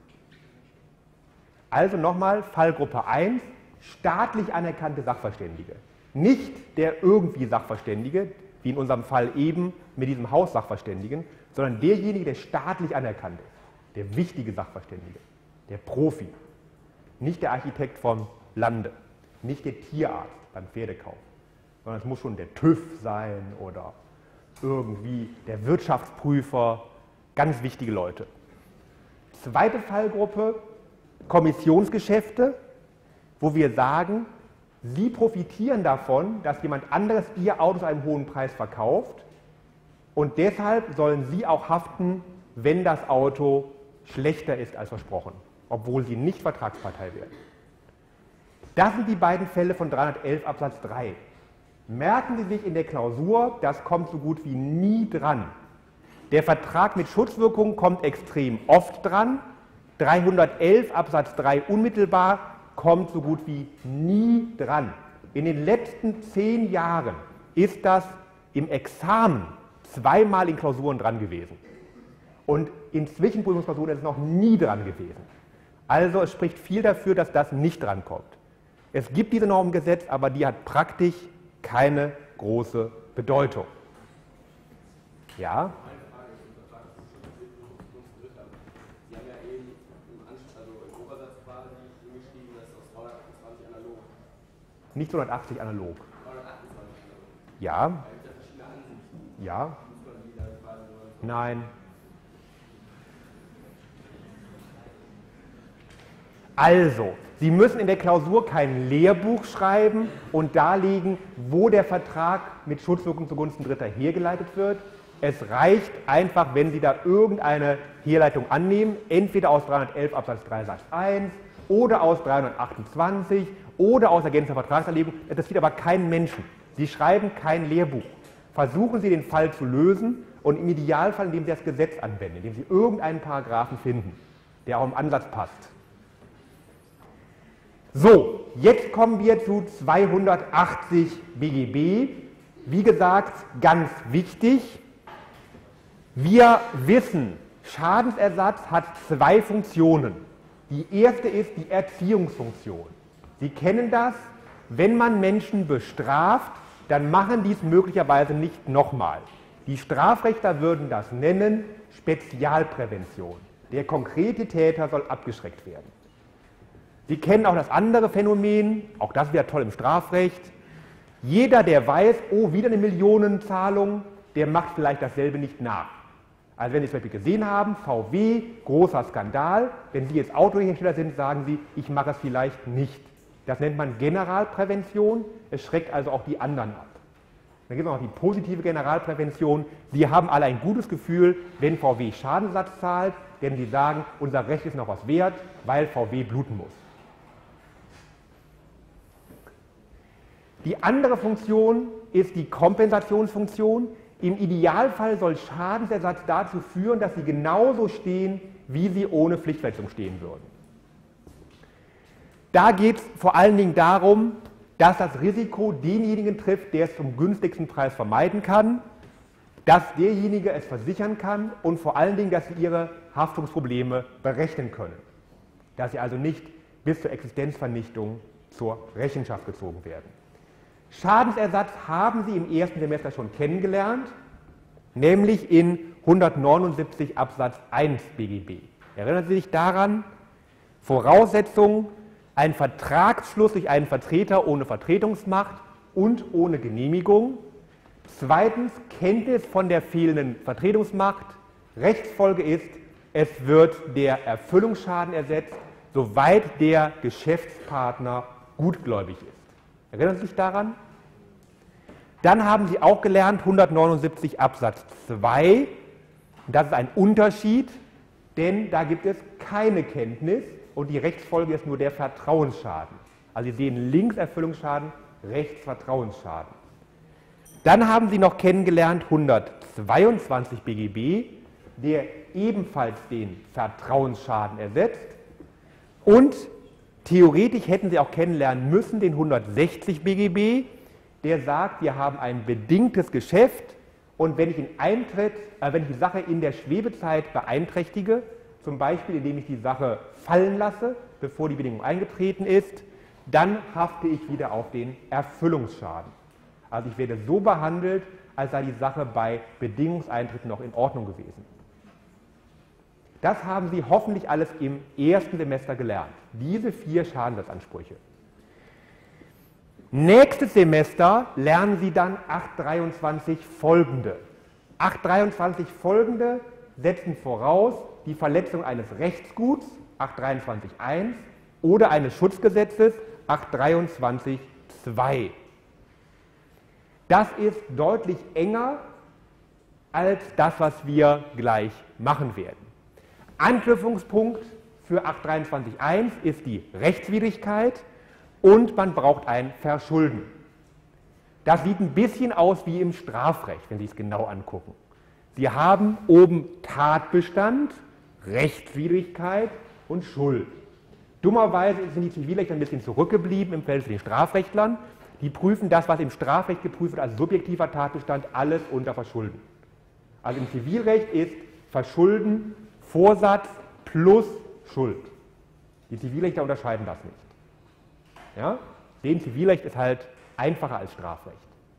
Also nochmal, Fallgruppe eins, staatlich anerkannte Sachverständige. Nicht der irgendwie Sachverständige, wie in unserem Fall eben mit diesem Haussachverständigen, sondern derjenige, der staatlich anerkannt ist, der wichtige Sachverständige, der Profi. Nicht der Architekt vom Lande, nicht der Tierarzt beim Pferdekauf, sondern es muss schon der TÜV sein oder irgendwie der Wirtschaftsprüfer, ganz wichtige Leute. Zweite Fallgruppe, Kommissionsgeschäfte, wo wir sagen, Sie profitieren davon, dass jemand anderes Ihr Auto zu einem hohen Preis verkauft und deshalb sollen Sie auch haften, wenn das Auto schlechter ist als versprochen, obwohl Sie nicht Vertragspartei werden. Das sind die beiden Fälle von dreihundertelf Absatz drei. Merken Sie sich in der Klausur, das kommt so gut wie nie dran. Der Vertrag mit Schutzwirkung kommt extrem oft dran. dreihundertelf Absatz drei unmittelbar kommt so gut wie nie dran. In den letzten zehn Jahren ist das im Examen zweimal in Klausuren dran gewesen. Und in Zwischenprüfungsklausuren ist es noch nie dran gewesen. Also es spricht viel dafür, dass das nicht drankommt. Es gibt diese Norm im Gesetz, aber die hat praktisch keine große Bedeutung. Ja? Meine Frage ist im Vertrag zugunsten Dritter. Sie haben ja eben im, Anschluss, also im Obersatz quasi geschrieben, dass aus zweihundertachtundzwanzig analog. Nicht zweihundertachtzig analog. zweihundertachtundzwanzig analog. Ja. Da gibt es ja verschiedene Ansichten. Ja. Muss man die dann quasi nur. Nein. Also, Sie müssen in der Klausur kein Lehrbuch schreiben und darlegen, wo der Vertrag mit Schutzwirkung zugunsten Dritter hergeleitet wird. Es reicht einfach, wenn Sie da irgendeine Herleitung annehmen, entweder aus dreihundertelf Absatz drei Satz eins oder aus dreihundertachtundzwanzig oder aus ergänzender Vertragserlegung. Das interessiert aber keinen Menschen. Sie schreiben kein Lehrbuch. Versuchen Sie, den Fall zu lösen und im Idealfall, indem Sie das Gesetz anwenden, indem Sie irgendeinen Paragraphen finden, der auch im Ansatz passt. So, jetzt kommen wir zu zweihundertachtzig B G B. Wie gesagt, ganz wichtig, wir wissen, Schadensersatz hat zwei Funktionen. Die erste ist die Erziehungsfunktion. Sie kennen das, wenn man Menschen bestraft, dann machen die es möglicherweise nicht nochmal. Die Strafrechtler würden das nennen Spezialprävention. Der konkrete Täter soll abgeschreckt werden. Sie kennen auch das andere Phänomen, auch das wäre toll im Strafrecht. Jeder, der weiß, oh, wieder eine Millionenzahlung, der macht vielleicht dasselbe nicht nach. Also wenn Sie zum Beispiel gesehen haben, V W, großer Skandal, wenn Sie jetzt Autohersteller sind, sagen Sie, ich mache es vielleicht nicht. Das nennt man Generalprävention, es schreckt also auch die anderen ab. Dann gibt es noch die positive Generalprävention. Sie haben alle ein gutes Gefühl, wenn V W Schadensersatz zahlt, denn Sie sagen, unser Recht ist noch was wert, weil V W bluten muss. Die andere Funktion ist die Kompensationsfunktion. Im Idealfall soll Schadensersatz dazu führen, dass Sie genauso stehen, wie Sie ohne Pflichtverletzung stehen würden. Da geht es vor allen Dingen darum, dass das Risiko denjenigen trifft, der es zum günstigsten Preis vermeiden kann, dass derjenige es versichern kann und vor allen Dingen, dass Sie Ihre Haftungsprobleme berechnen können. Dass Sie also nicht bis zur Existenzvernichtung zur Rechenschaft gezogen werden. Schadensersatz haben Sie im ersten Semester schon kennengelernt, nämlich in hundertneunundsiebzig Absatz eins B G B. Erinnern Sie sich daran? Voraussetzung, ein Vertragsschluss durch einen Vertreter ohne Vertretungsmacht und ohne Genehmigung. Zweitens, Kenntnis von der fehlenden Vertretungsmacht. Rechtsfolge ist, es wird der Erfüllungsschaden ersetzt, soweit der Geschäftspartner gutgläubig ist. Erinnern Sie sich daran? Dann haben Sie auch gelernt, hundertneunundsiebzig Absatz zwei, das ist ein Unterschied, denn da gibt es keine Kenntnis und die Rechtsfolge ist nur der Vertrauensschaden. Also Sie sehen links Erfüllungsschaden, rechts Vertrauensschaden. Dann haben Sie noch kennengelernt hundertzweiundzwanzig B G B, der ebenfalls den Vertrauensschaden ersetzt. Und theoretisch hätten Sie auch kennenlernen müssen den hundertsechzig B G B, der sagt, wir haben ein bedingtes Geschäft und wenn ich in Eintritt, äh, wenn ich die Sache in der Schwebezeit beeinträchtige, zum Beispiel indem ich die Sache fallen lasse, bevor die Bedingung eingetreten ist, dann hafte ich wieder auf den Erfüllungsschaden. Also ich werde so behandelt, als sei die Sache bei Bedingungseintritt noch in Ordnung gewesen. Das haben Sie hoffentlich alles im ersten Semester gelernt, diese vier Schadensersatzansprüche. Nächstes Semester lernen Sie dann acht dreiundzwanzig folgende. acht dreiundzwanzig folgende setzen voraus die Verletzung eines Rechtsguts, acht dreiundzwanzig eins, oder eines Schutzgesetzes, acht dreiundzwanzig zwei. Das ist deutlich enger als das, was wir gleich machen werden. Anknüpfungspunkt für acht dreiundzwanzig eins ist die Rechtswidrigkeit und man braucht ein Verschulden. Das sieht ein bisschen aus wie im Strafrecht, wenn Sie es genau angucken. Sie haben oben Tatbestand, Rechtswidrigkeit und Schuld. Dummerweise sind die Zivilrechtler ein bisschen zurückgeblieben im Verhältnis zu den Strafrechtlern. Die prüfen das, was im Strafrecht geprüft wird, als subjektiver Tatbestand, alles unter Verschulden. Also im Zivilrecht ist Verschulden Vorsatz plus Schuld. Die Zivilrechtler unterscheiden das nicht. Ja? Den Zivilrecht ist halt einfacher als Strafrecht.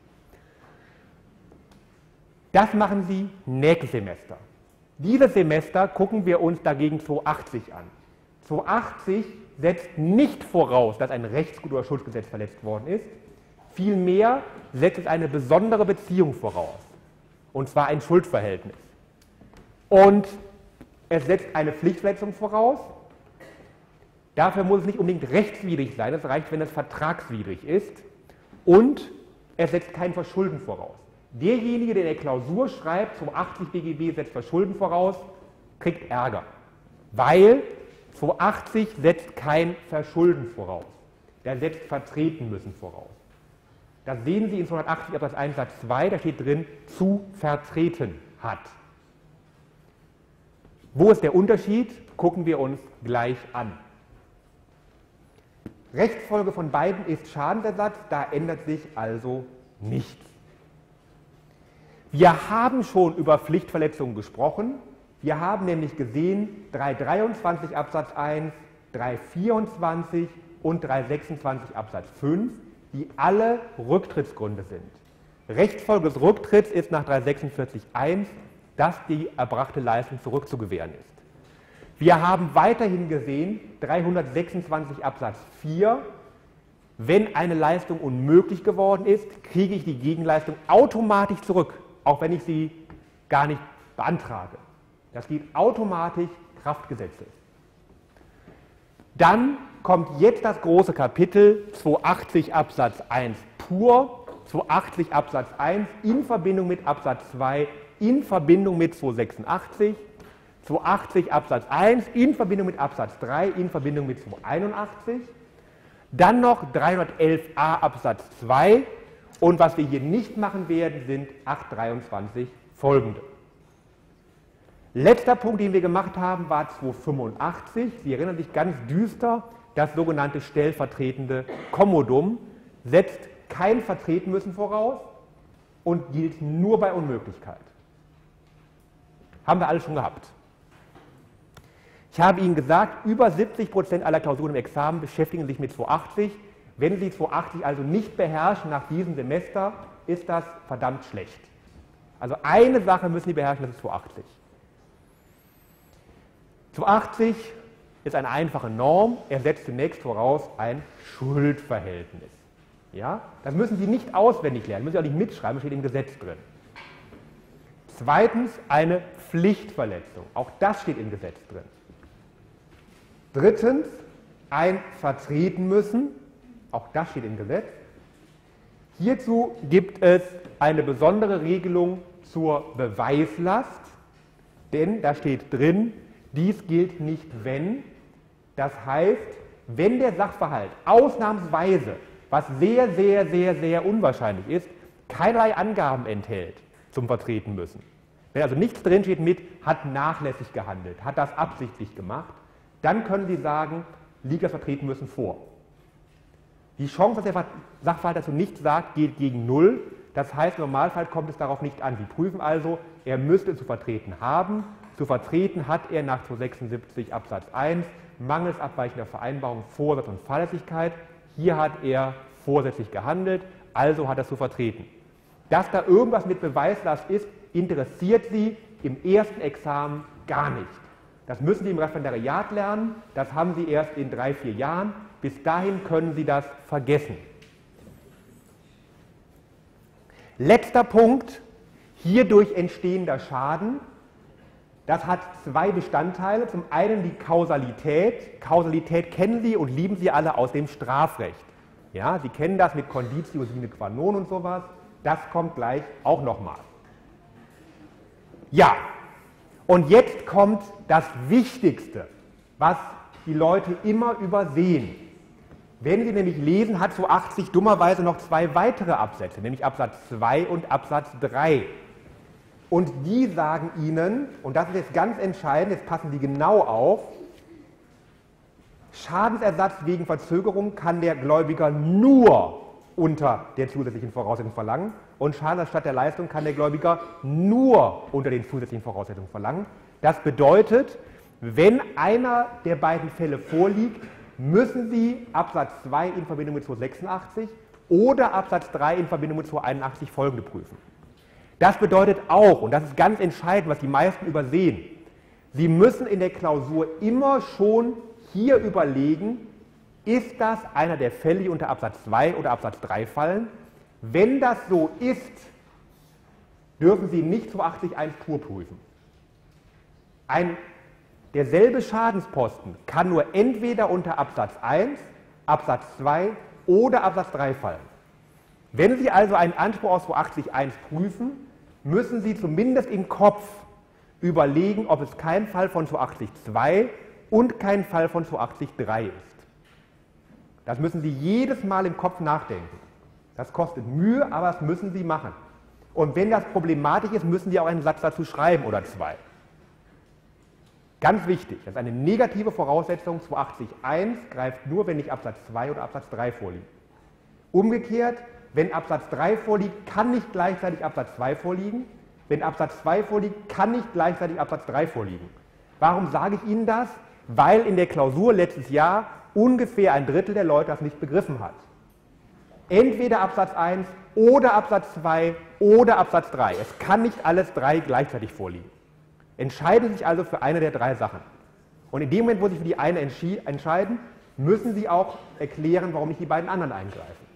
Das machen Sie nächstes Semester. Dieses Semester gucken wir uns dagegen zweihundertachtzig an. zweihundertachtzig setzt nicht voraus, dass ein Rechtsgut- oder Schuldgesetz verletzt worden ist. Vielmehr setzt es eine besondere Beziehung voraus, und zwar ein Schuldverhältnis. Und es setzt eine Pflichtverletzung voraus. Dafür muss es nicht unbedingt rechtswidrig sein, es reicht, wenn es vertragswidrig ist. Und es setzt kein Verschulden voraus. Derjenige, der in der Klausur schreibt, zweihundertachtzig B G B setzt Verschulden voraus, kriegt Ärger, weil zweihundertachtzig setzt kein Verschulden voraus. Der setzt Vertreten müssen voraus. Das sehen Sie in zweihundertachtzig Absatz eins Satz zwei, da steht drin, zu vertreten hat. Wo ist der Unterschied? Gucken wir uns gleich an. Rechtsfolge von beiden ist Schadensersatz, da ändert sich also nichts. Wir haben schon über Pflichtverletzungen gesprochen. Wir haben nämlich gesehen, dreihundertdreiundzwanzig Absatz eins, dreihundertvierundzwanzig und dreihundertsechsundzwanzig Absatz fünf, die alle Rücktrittsgründe sind. Rechtsfolge des Rücktritts ist nach dreihundertsechsundvierzig Absatz eins, dass die erbrachte Leistung zurückzugewähren ist. Wir haben weiterhin gesehen, dreihundertsechsundzwanzig Absatz vier, wenn eine Leistung unmöglich geworden ist, kriege ich die Gegenleistung automatisch zurück, auch wenn ich sie gar nicht beantrage. Das geht automatisch, Kraft Gesetzes. Dann kommt jetzt das große Kapitel zweihundertachtzig Absatz eins pur, zweihundertachtzig Absatz eins in Verbindung mit Absatz zwei, in Verbindung mit zweihundertsechsundachtzig, zweihundertachtzig Absatz eins in Verbindung mit Absatz drei, in Verbindung mit zweihunderteinundachtzig, dann noch dreihundertelf a Absatz zwei und was wir hier nicht machen werden, sind achthundertdreiundzwanzig folgende. Letzter Punkt, den wir gemacht haben, war zweihundertfünfundachtzig. Sie erinnern sich ganz düster, das sogenannte stellvertretende Kommodum setzt kein Vertreten müssen voraus und gilt nur bei Unmöglichkeit. Haben wir alles schon gehabt. Ich habe Ihnen gesagt, über siebzig Prozent aller Klausuren im Examen beschäftigen sich mit zweihundertachtzig. Wenn Sie zweihundertachtzig also nicht beherrschen nach diesem Semester, ist das verdammt schlecht. Also eine Sache müssen Sie beherrschen, das ist zweihundertachtzig. zweihundertachtzig ist eine einfache Norm, er setzt zunächst voraus ein Schuldverhältnis. Ja? Das müssen Sie nicht auswendig lernen, müssen Sie auch nicht mitschreiben, das steht im Gesetz drin. Zweitens eine Pflichtverletzung, auch das steht im Gesetz drin. Drittens ein Vertreten müssen, auch das steht im Gesetz. Hierzu gibt es eine besondere Regelung zur Beweislast, denn da steht drin, dies gilt nicht, wenn. Das heißt, wenn der Sachverhalt ausnahmsweise, was sehr, sehr, sehr, sehr unwahrscheinlich ist, keinerlei Angaben enthält zum Vertreten müssen. Wenn also nichts drin steht mit, hat nachlässig gehandelt, hat das absichtlich gemacht, dann können Sie sagen, liegt das Vertreten müssen vor. Die Chance, dass der Sachverhalt dazu nichts sagt, geht gegen Null. Das heißt, im Normalfall kommt es darauf nicht an. Sie prüfen also, er müsste zu vertreten haben. Zu vertreten hat er nach zweihundertsechsundsiebzig Absatz eins mangels abweichender Vereinbarung Vorsatz und Fahrlässigkeit. Hier hat er vorsätzlich gehandelt, also hat er zu vertreten. Dass da irgendwas mit Beweislast ist, interessiert Sie im ersten Examen gar nicht. Das müssen Sie im Referendariat lernen, das haben Sie erst in drei, vier Jahren. Bis dahin können Sie das vergessen. Letzter Punkt, hierdurch entstehender Schaden. Das hat zwei Bestandteile. Zum einen die Kausalität. Kausalität kennen Sie und lieben Sie alle aus dem Strafrecht. Ja, Sie kennen das mit Conditio sine qua non und sowas. Das kommt gleich auch nochmal. Ja, und jetzt kommt das Wichtigste, was die Leute immer übersehen. Wenn Sie nämlich lesen, hat zweihundertachtzig dummerweise noch zwei weitere Absätze, nämlich Absatz zwei und Absatz drei. Und die sagen Ihnen, und das ist jetzt ganz entscheidend, jetzt passen Sie genau auf, Schadensersatz wegen Verzögerung kann der Gläubiger nur unter der zusätzlichen Voraussetzung verlangen und Schadenersatz statt der Leistung kann der Gläubiger nur unter den zusätzlichen Voraussetzungen verlangen. Das bedeutet, wenn einer der beiden Fälle vorliegt, müssen Sie Absatz zwei in Verbindung mit zweihundertsechsundachtzig oder Absatz drei in Verbindung mit zweihunderteinundachtzig folgende prüfen. Das bedeutet auch, und das ist ganz entscheidend, was die meisten übersehen, Sie müssen in der Klausur immer schon hier überlegen, ist das einer der Fälle, die unter Absatz zwei oder Absatz drei fallen? Wenn das so ist, dürfen Sie nicht zweihundertachtzig Absatz eins pur prüfen. Ein derselbe Schadensposten kann nur entweder unter Absatz eins, Absatz zwei oder Absatz drei fallen. Wenn Sie also einen Anspruch aus zweihundertachtzig Absatz eins prüfen, müssen Sie zumindest im Kopf überlegen, ob es kein Fall von zweihundertachtzig Absatz zwei und kein Fall von zweihundertachtzig Absatz drei ist. Das müssen Sie jedes Mal im Kopf nachdenken. Das kostet Mühe, aber das müssen Sie machen. Und wenn das problematisch ist, müssen Sie auch einen Satz dazu schreiben oder zwei. Ganz wichtig, das ist eine negative Voraussetzung, zweihundertachtzig Absatz eins greift nur, wenn nicht Absatz zwei oder Absatz drei vorliegt. Umgekehrt, wenn Absatz drei vorliegt, kann nicht gleichzeitig Absatz zwei vorliegen. Wenn Absatz zwei vorliegt, kann nicht gleichzeitig Absatz drei vorliegen. Warum sage ich Ihnen das? Weil in der Klausur letztes Jahr ungefähr ein Drittel der Leute das nicht begriffen hat. Entweder Absatz eins oder Absatz zwei oder Absatz drei. Es kann nicht alles drei gleichzeitig vorliegen. Entscheiden Sie sich also für eine der drei Sachen. Und in dem Moment, wo Sie sich für die eine entscheiden, müssen Sie auch erklären, warum nicht die beiden anderen eingreifen.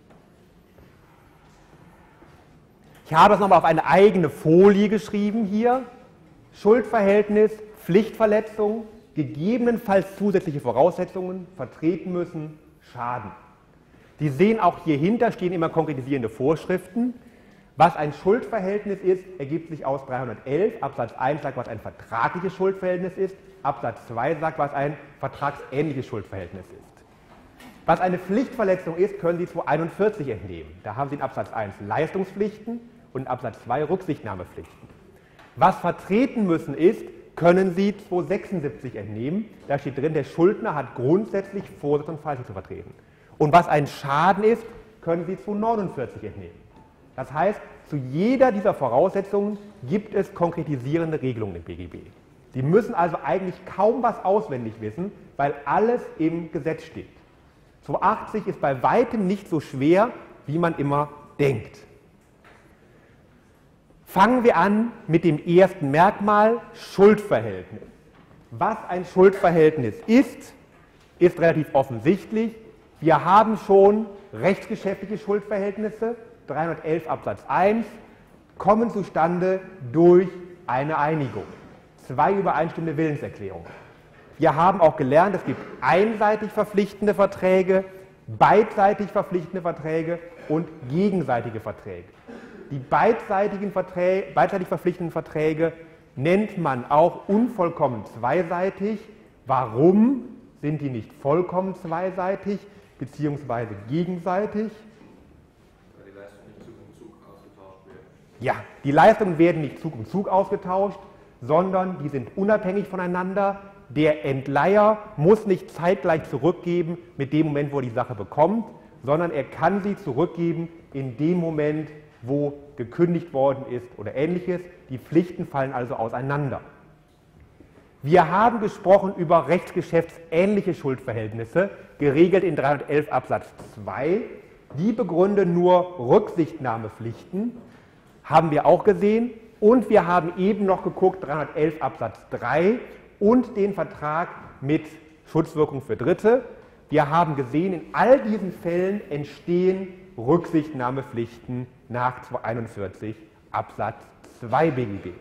Ich habe es nochmal auf eine eigene Folie geschrieben hier. Schuldverhältnis, Pflichtverletzung, gegebenenfalls zusätzliche Voraussetzungen vertreten müssen, Schaden. Sie sehen auch hier hinter stehen immer konkretisierende Vorschriften. Was ein Schuldverhältnis ist, ergibt sich aus dreihundertelf. Absatz eins sagt, was ein vertragliches Schuldverhältnis ist. Absatz zwei sagt, was ein vertragsähnliches Schuldverhältnis ist. Was eine Pflichtverletzung ist, können Sie zweihunderteinundvierzig entnehmen. Da haben Sie in Absatz eins Leistungspflichten und in Absatz zwei Rücksichtnahmepflichten. Was vertreten müssen ist, können Sie zweihundertsechsundsiebzig entnehmen. Da steht drin, der Schuldner hat grundsätzlich Vorsatz und Falschung zu vertreten. Und was ein Schaden ist, können Sie zweihundertneunundvierzig entnehmen. Das heißt, zu jeder dieser Voraussetzungen gibt es konkretisierende Regelungen im B G B. Sie müssen also eigentlich kaum was auswendig wissen, weil alles im Gesetz steht. zweihundertachtzig ist bei weitem nicht so schwer, wie man immer denkt. Fangen wir an mit dem ersten Merkmal, Schuldverhältnis. Was ein Schuldverhältnis ist, ist relativ offensichtlich. Wir haben schon rechtsgeschäftliche Schuldverhältnisse, dreihundertelf Absatz eins, kommen zustande durch eine Einigung. Zwei übereinstimmende Willenserklärungen. Wir haben auch gelernt, es gibt einseitig verpflichtende Verträge, beidseitig verpflichtende Verträge und gegenseitige Verträge. Die beidseitigen Verträge, beidseitig verpflichtenden Verträge nennt man auch unvollkommen zweiseitig. Warum sind die nicht vollkommen zweiseitig bzw. gegenseitig? Weil die Leistungen nicht Zug um Zug ausgetauscht werden. Ja, die Leistungen werden nicht Zug um Zug ausgetauscht, sondern die sind unabhängig voneinander. Der Entleiher muss nicht zeitgleich zurückgeben mit dem Moment, wo er die Sache bekommt, sondern er kann sie zurückgeben in dem Moment, wo gekündigt worden ist oder Ähnliches. Die Pflichten fallen also auseinander. Wir haben gesprochen über rechtsgeschäftsähnliche Schuldverhältnisse, geregelt in dreihundertelf Absatz zwei. Die begründen nur Rücksichtnahmepflichten, haben wir auch gesehen. Und wir haben eben noch geguckt, dreihundertelf Absatz drei und den Vertrag mit Schutzwirkung für Dritte. Wir haben gesehen, in all diesen Fällen entstehen Rücksichtnahmepflichten nach zweihunderteinundvierzig Absatz zwei B G B.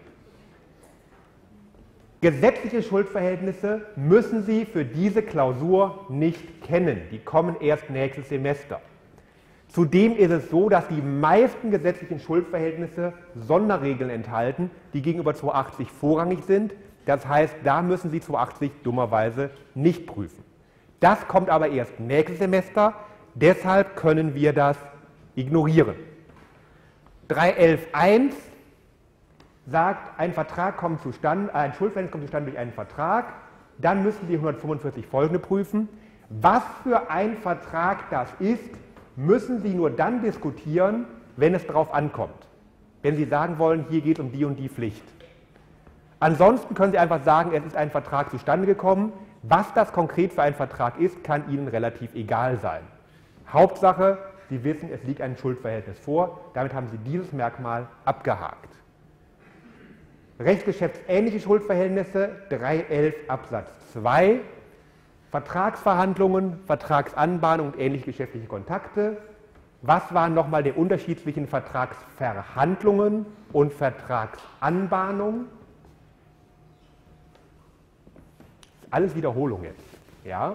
Gesetzliche Schuldverhältnisse müssen Sie für diese Klausur nicht kennen. Die kommen erst nächstes Semester. Zudem ist es so, dass die meisten gesetzlichen Schuldverhältnisse Sonderregeln enthalten, die gegenüber zweihundertachtzig vorrangig sind. Das heißt, da müssen Sie zweihundertachtzig dummerweise nicht prüfen. Das kommt aber erst nächstes Semester, deshalb können wir das ignorieren. drei elf Punkt eins sagt, ein Vertrag kommt zustande, ein Schuldverhältnis kommt zustande durch einen Vertrag, dann müssen Sie hundertfünfundvierzig folgende prüfen. Was für ein Vertrag das ist, müssen Sie nur dann diskutieren, wenn es darauf ankommt. Wenn Sie sagen wollen, hier geht es um die und die Pflicht. Ansonsten können Sie einfach sagen, es ist ein Vertrag zustande gekommen. Was das konkret für ein Vertrag ist, kann Ihnen relativ egal sein. Hauptsache, Sie wissen, es liegt ein Schuldverhältnis vor. Damit haben Sie dieses Merkmal abgehakt. Rechtsgeschäftsähnliche Schuldverhältnisse, drei elf Absatz zwei. Vertragsverhandlungen, Vertragsanbahnung und ähnliche geschäftliche Kontakte. Was war nochmal der Unterschied zwischen Vertragsverhandlungen und Vertragsanbahnung? Alles Wiederholung jetzt. Ja?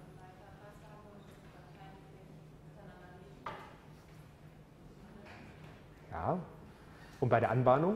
Ja. Und bei der Anbahnung?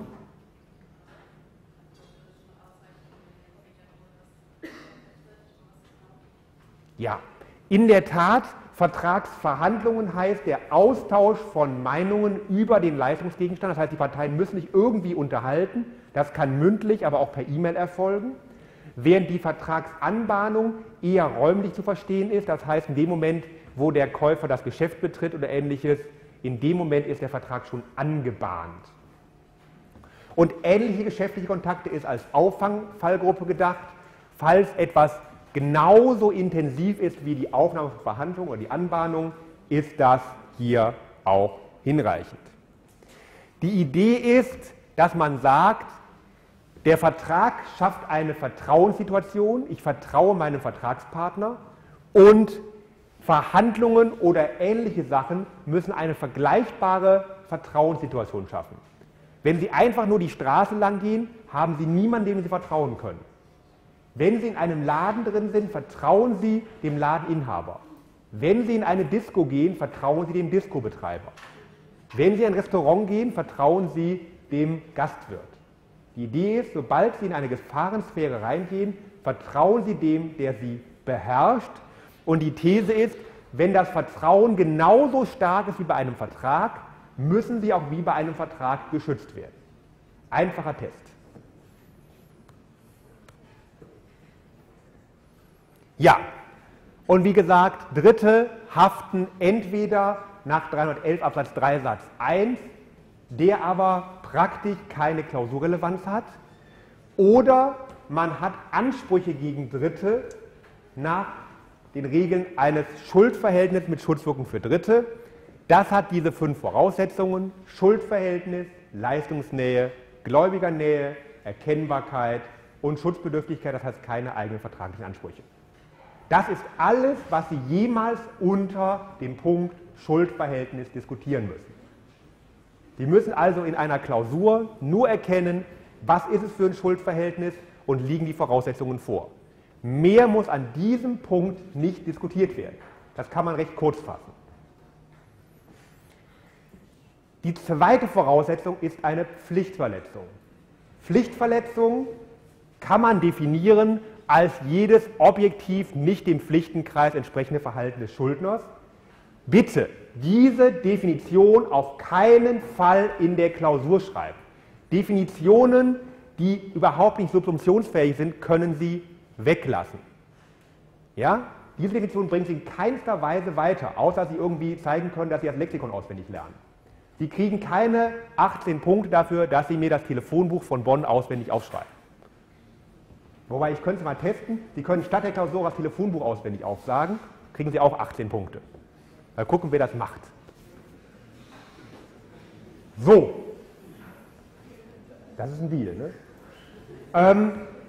Ja. In der Tat, Vertragsverhandlungen heißt der Austausch von Meinungen über den Leistungsgegenstand. Das heißt, die Parteien müssen sich irgendwie unterhalten. Das kann mündlich, aber auch per E-Mail erfolgen. Während die Vertragsanbahnung eher räumlich zu verstehen ist, das heißt in dem Moment, wo der Käufer das Geschäft betritt oder ähnliches, in dem Moment ist der Vertrag schon angebahnt. Und ähnliche geschäftliche Kontakte ist als Auffangfallgruppe gedacht, falls etwas genauso intensiv ist wie die Aufnahme von Verhandlungen oder die Anbahnung, ist das hier auch hinreichend. Die Idee ist, dass man sagt, der Vertrag schafft eine Vertrauenssituation, ich vertraue meinem Vertragspartner und Verhandlungen oder ähnliche Sachen müssen eine vergleichbare Vertrauenssituation schaffen. Wenn Sie einfach nur die Straße lang gehen, haben Sie niemanden, dem Sie vertrauen können. Wenn Sie in einem Laden drin sind, vertrauen Sie dem Ladeninhaber. Wenn Sie in eine Disco gehen, vertrauen Sie dem Discobetreiber. Wenn Sie in ein Restaurant gehen, vertrauen Sie dem Gastwirt. Die Idee ist, sobald Sie in eine Gefahrensphäre reingehen, vertrauen Sie dem, der Sie beherrscht. Und die These ist, wenn das Vertrauen genauso stark ist wie bei einem Vertrag, müssen Sie auch wie bei einem Vertrag geschützt werden. Einfacher Test. Ja, und wie gesagt, Dritte haften entweder nach dreihundertelf Absatz drei Satz eins, der aber praktisch keine Klausurrelevanz hat, oder man hat Ansprüche gegen Dritte nach den Regeln eines Schuldverhältnisses mit Schutzwirkung für Dritte. Das hat diese fünf Voraussetzungen: Schuldverhältnis, Leistungsnähe, Gläubigernähe, Erkennbarkeit und Schutzbedürftigkeit, das heißt keine eigenen vertraglichen Ansprüche. Das ist alles, was Sie jemals unter dem Punkt Schuldverhältnis diskutieren müssen. Sie müssen also in einer Klausur nur erkennen, was ist es für ein Schuldverhältnis und liegen die Voraussetzungen vor. Mehr muss an diesem Punkt nicht diskutiert werden. Das kann man recht kurz fassen. Die zweite Voraussetzung ist eine Pflichtverletzung. Pflichtverletzung kann man definieren als jedes objektiv nicht dem Pflichtenkreis entsprechende Verhalten des Schuldners. Bitte diese Definition auf keinen Fall in der Klausur schreiben. Definitionen, die überhaupt nicht subsumptionsfähig sind, können Sie weglassen. Ja? Diese Definition bringt Sie in keinster Weise weiter, außer dass Sie irgendwie zeigen können, dass Sie das Lexikon auswendig lernen. Sie kriegen keine achtzehn Punkte dafür, dass Sie mir das Telefonbuch von Bonn auswendig aufschreiben. Wobei, ich könnte es mal testen, Sie können statt der Klausur das Telefonbuch auswendig aufsagen, kriegen Sie auch achtzehn Punkte. Mal gucken, wer das macht. So. Das ist ein Deal, ne? Ähm,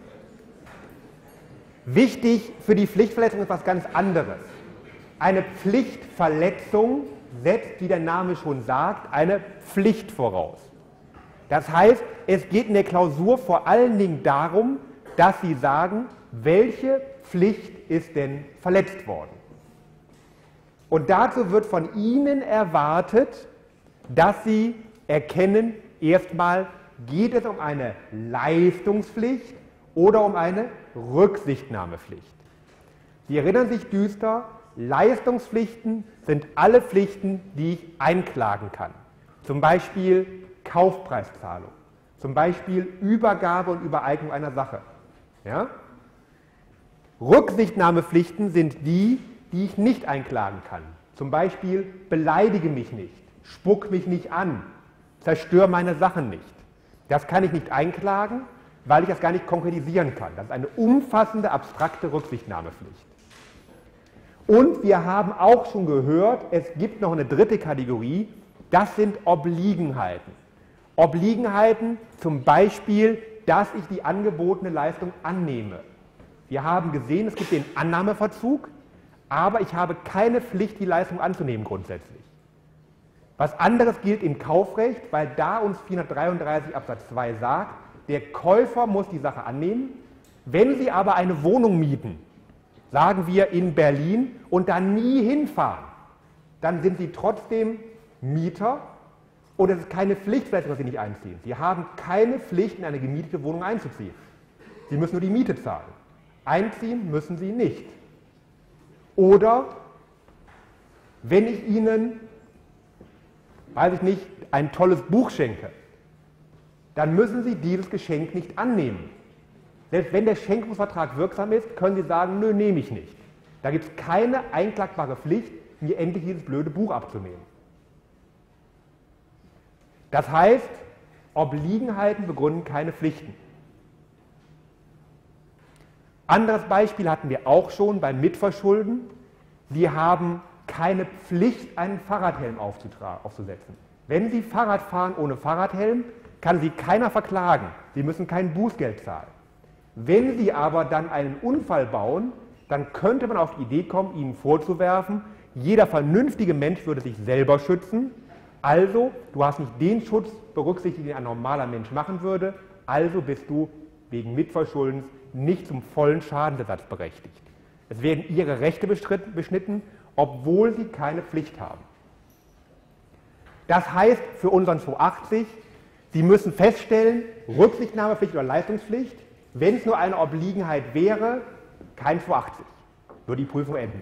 wichtig für die Pflichtverletzung ist was ganz anderes. Eine Pflichtverletzung setzt, wie der Name schon sagt, eine Pflicht voraus. Das heißt, es geht in der Klausur vor allen Dingen darum, dass Sie sagen, welche Pflicht ist denn verletzt worden. Und dazu wird von Ihnen erwartet, dass Sie erkennen, erstmal geht es um eine Leistungspflicht oder um eine Rücksichtnahmepflicht. Sie erinnern sich düster, Leistungspflichten sind alle Pflichten, die ich einklagen kann. Zum Beispiel Kaufpreiszahlung, zum Beispiel Übergabe und Übereignung einer Sache. Ja? Rücksichtnahmepflichten sind die, die ich nicht einklagen kann. Zum Beispiel beleidige mich nicht, spuck mich nicht an, zerstöre meine Sachen nicht. Das kann ich nicht einklagen, weil ich das gar nicht konkretisieren kann. Das ist eine umfassende, abstrakte Rücksichtnahmepflicht. Und wir haben auch schon gehört, es gibt noch eine dritte Kategorie, das sind Obliegenheiten. Obliegenheiten zum Beispiel, dass ich die angebotene Leistung annehme. Wir haben gesehen, es gibt den Annahmeverzug, aber ich habe keine Pflicht, die Leistung anzunehmen grundsätzlich. Was anderes gilt im Kaufrecht, weil da uns vierhundertdreiunddreißig Absatz zwei sagt, der Käufer muss die Sache annehmen. Wenn Sie aber eine Wohnung mieten, sagen wir in Berlin, und da nie hinfahren, dann sind Sie trotzdem Mieter und es ist keine Pflicht, vielleicht, dass Sie nicht einziehen. Sie haben keine Pflicht, in eine gemietete Wohnung einzuziehen. Sie müssen nur die Miete zahlen. Einziehen müssen Sie nicht. Oder wenn ich Ihnen, weiß ich nicht, ein tolles Buch schenke, dann müssen Sie dieses Geschenk nicht annehmen. Selbst wenn der Schenkungsvertrag wirksam ist, können Sie sagen, nö, nehme ich nicht. Da gibt es keine einklagbare Pflicht, mir endlich dieses blöde Buch abzunehmen. Das heißt, Obliegenheiten begründen keine Pflichten. Anderes Beispiel hatten wir auch schon beim Mitverschulden. Sie haben keine Pflicht, einen Fahrradhelm aufzusetzen. Wenn Sie Fahrrad fahren ohne Fahrradhelm, kann Sie keiner verklagen. Sie müssen kein Bußgeld zahlen. Wenn Sie aber dann einen Unfall bauen, dann könnte man auf die Idee kommen, Ihnen vorzuwerfen, jeder vernünftige Mensch würde sich selber schützen, also du hast nicht den Schutz berücksichtigt, den ein normaler Mensch machen würde, also bist du wegen Mitverschuldens nicht zum vollen Schadensersatz berechtigt. Es werden Ihre Rechte beschnitten, obwohl Sie keine Pflicht haben. Das heißt für unseren zweihundertachtzig, Sie müssen feststellen, Rücksichtnahmepflicht oder Leistungspflicht, wenn es nur eine Obliegenheit wäre, kein zweihundertachtzig, würde die Prüfung enden.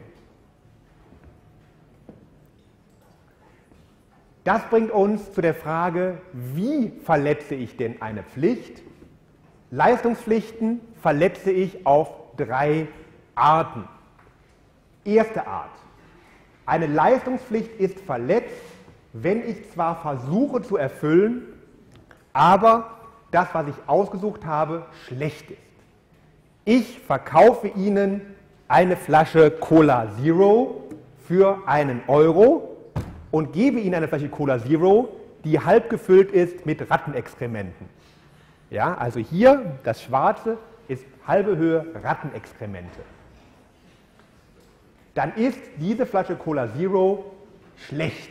Das bringt uns zu der Frage, wie verletze ich denn eine Pflicht? Leistungspflichten verletze ich auf drei Arten. Erste Art. Eine Leistungspflicht ist verletzt, wenn ich zwar versuche zu erfüllen, aber das, was ich ausgesucht habe, schlecht ist. Ich verkaufe Ihnen eine Flasche Cola Zero für einen Euro und gebe Ihnen eine Flasche Cola Zero, die halb gefüllt ist mit Rattenexkrementen. Ja, also hier, das Schwarze ist halbe Höhe Rattenexkremente. Dann ist diese Flasche Cola Zero schlecht.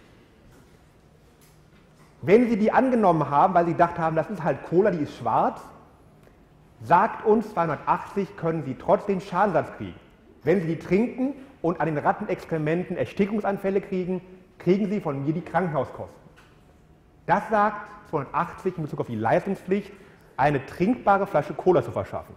Wenn Sie die angenommen haben, weil Sie gedacht haben, das ist halt Cola, die ist schwarz, sagt uns zweihundertachtzig, können Sie trotzdem Schadensersatz kriegen. Wenn Sie die trinken und an den Rattenexkrementen Erstickungsanfälle kriegen, kriegen Sie von mir die Krankenhauskosten. Das sagt zweihundertachtzig in Bezug auf die Leistungspflicht, eine trinkbare Flasche Cola zu verschaffen.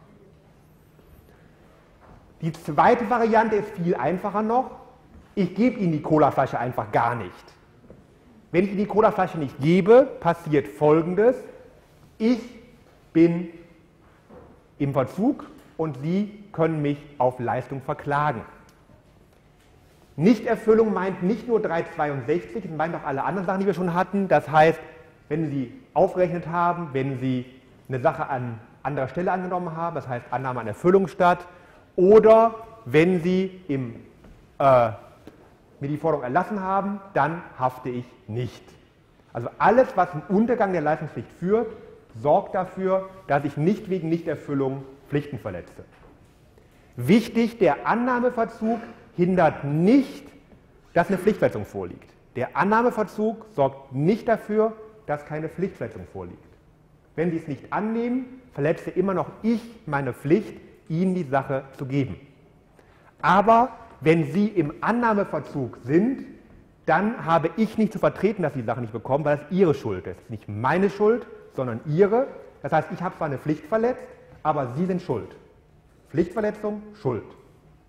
Die zweite Variante ist viel einfacher noch. Ich gebe Ihnen die Colaflasche einfach gar nicht. Wenn ich Ihnen die Colaflasche nicht gebe, passiert Folgendes. Ich bin im Verzug und Sie können mich auf Leistung verklagen. Nichterfüllung meint nicht nur dreihundertzweiundsechzig, es meint auch alle anderen Sachen, die wir schon hatten. Das heißt, wenn Sie aufgerechnet haben, wenn Sie eine Sache an anderer Stelle angenommen haben, das heißt Annahme an Erfüllung statt, oder wenn Sie im, äh, mir die Forderung erlassen haben, dann hafte ich nicht. Also alles, was zum Untergang der Leistungspflicht führt, sorgt dafür, dass ich nicht wegen Nichterfüllung Pflichten verletze. Wichtig, der Annahmeverzug hindert nicht, dass eine Pflichtverletzung vorliegt. Der Annahmeverzug sorgt nicht dafür, dass keine Pflichtverletzung vorliegt. Wenn Sie es nicht annehmen, verletze immer noch ich meine Pflicht, Ihnen die Sache zu geben. Aber wenn Sie im Annahmeverzug sind, dann habe ich nicht zu vertreten, dass Sie die Sache nicht bekommen, weil das Ihre Schuld ist. Nicht meine Schuld, sondern Ihre. Das heißt, ich habe zwar eine Pflicht verletzt, aber Sie sind schuld. Pflichtverletzung, Schuld.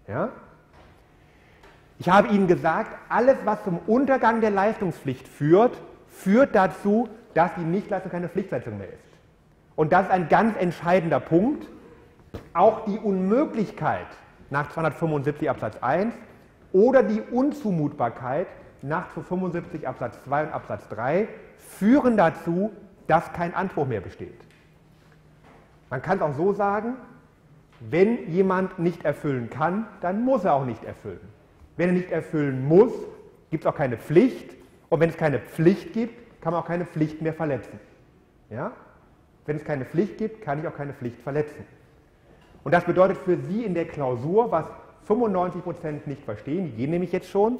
Ja? Ich habe Ihnen gesagt, alles, was zum Untergang der Leistungspflicht führt, führt dazu, dass die Nichtleistung keine Pflichtleistung mehr ist. Und das ist ein ganz entscheidender Punkt. Auch die Unmöglichkeit nach zweihundertfünfundsiebzig Absatz eins oder die Unzumutbarkeit nach zweihundertfünfundsiebzig Absatz zwei und Absatz drei führen dazu, dass kein Anspruch mehr besteht. Man kann es auch so sagen, wenn jemand nicht erfüllen kann, dann muss er auch nicht erfüllen. Wenn er nicht erfüllen muss, gibt es auch keine Pflicht. Und wenn es keine Pflicht gibt, kann man auch keine Pflicht mehr verletzen. Ja? Wenn es keine Pflicht gibt, kann ich auch keine Pflicht verletzen. Und das bedeutet für Sie in der Klausur, was fünfundneunzig Prozent nicht verstehen, die gehen nämlich jetzt schon,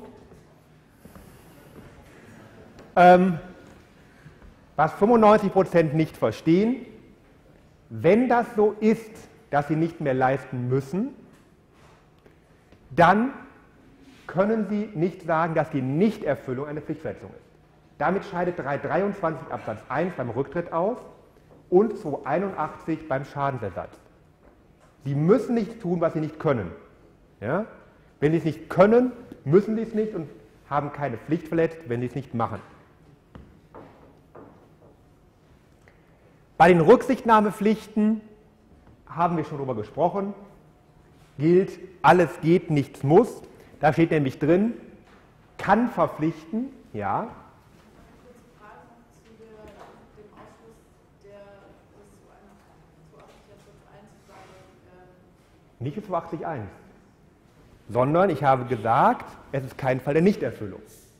ähm, was fünfundneunzig Prozent nicht verstehen, wenn das so ist, dass Sie nicht mehr leisten müssen, dann können Sie nicht sagen, dass die Nichterfüllung eine Pflichtverletzung ist. Damit scheidet dreihundertdreiundzwanzig Absatz eins beim Rücktritt aus und zweihunderteinundachtzig beim Schadensersatz. Sie müssen nichts tun, was Sie nicht können. Ja? Wenn Sie es nicht können, müssen Sie es nicht und haben keine Pflicht verletzt, wenn Sie es nicht machen. Bei den Rücksichtnahmepflichten haben wir schon darüber gesprochen, gilt, alles geht, nichts muss. Da steht nämlich drin, kann verpflichten, ja. Nicht für zweihundertachtzig Absatz eins, sondern ich habe gesagt, es ist kein Fall der Nichterfüllung.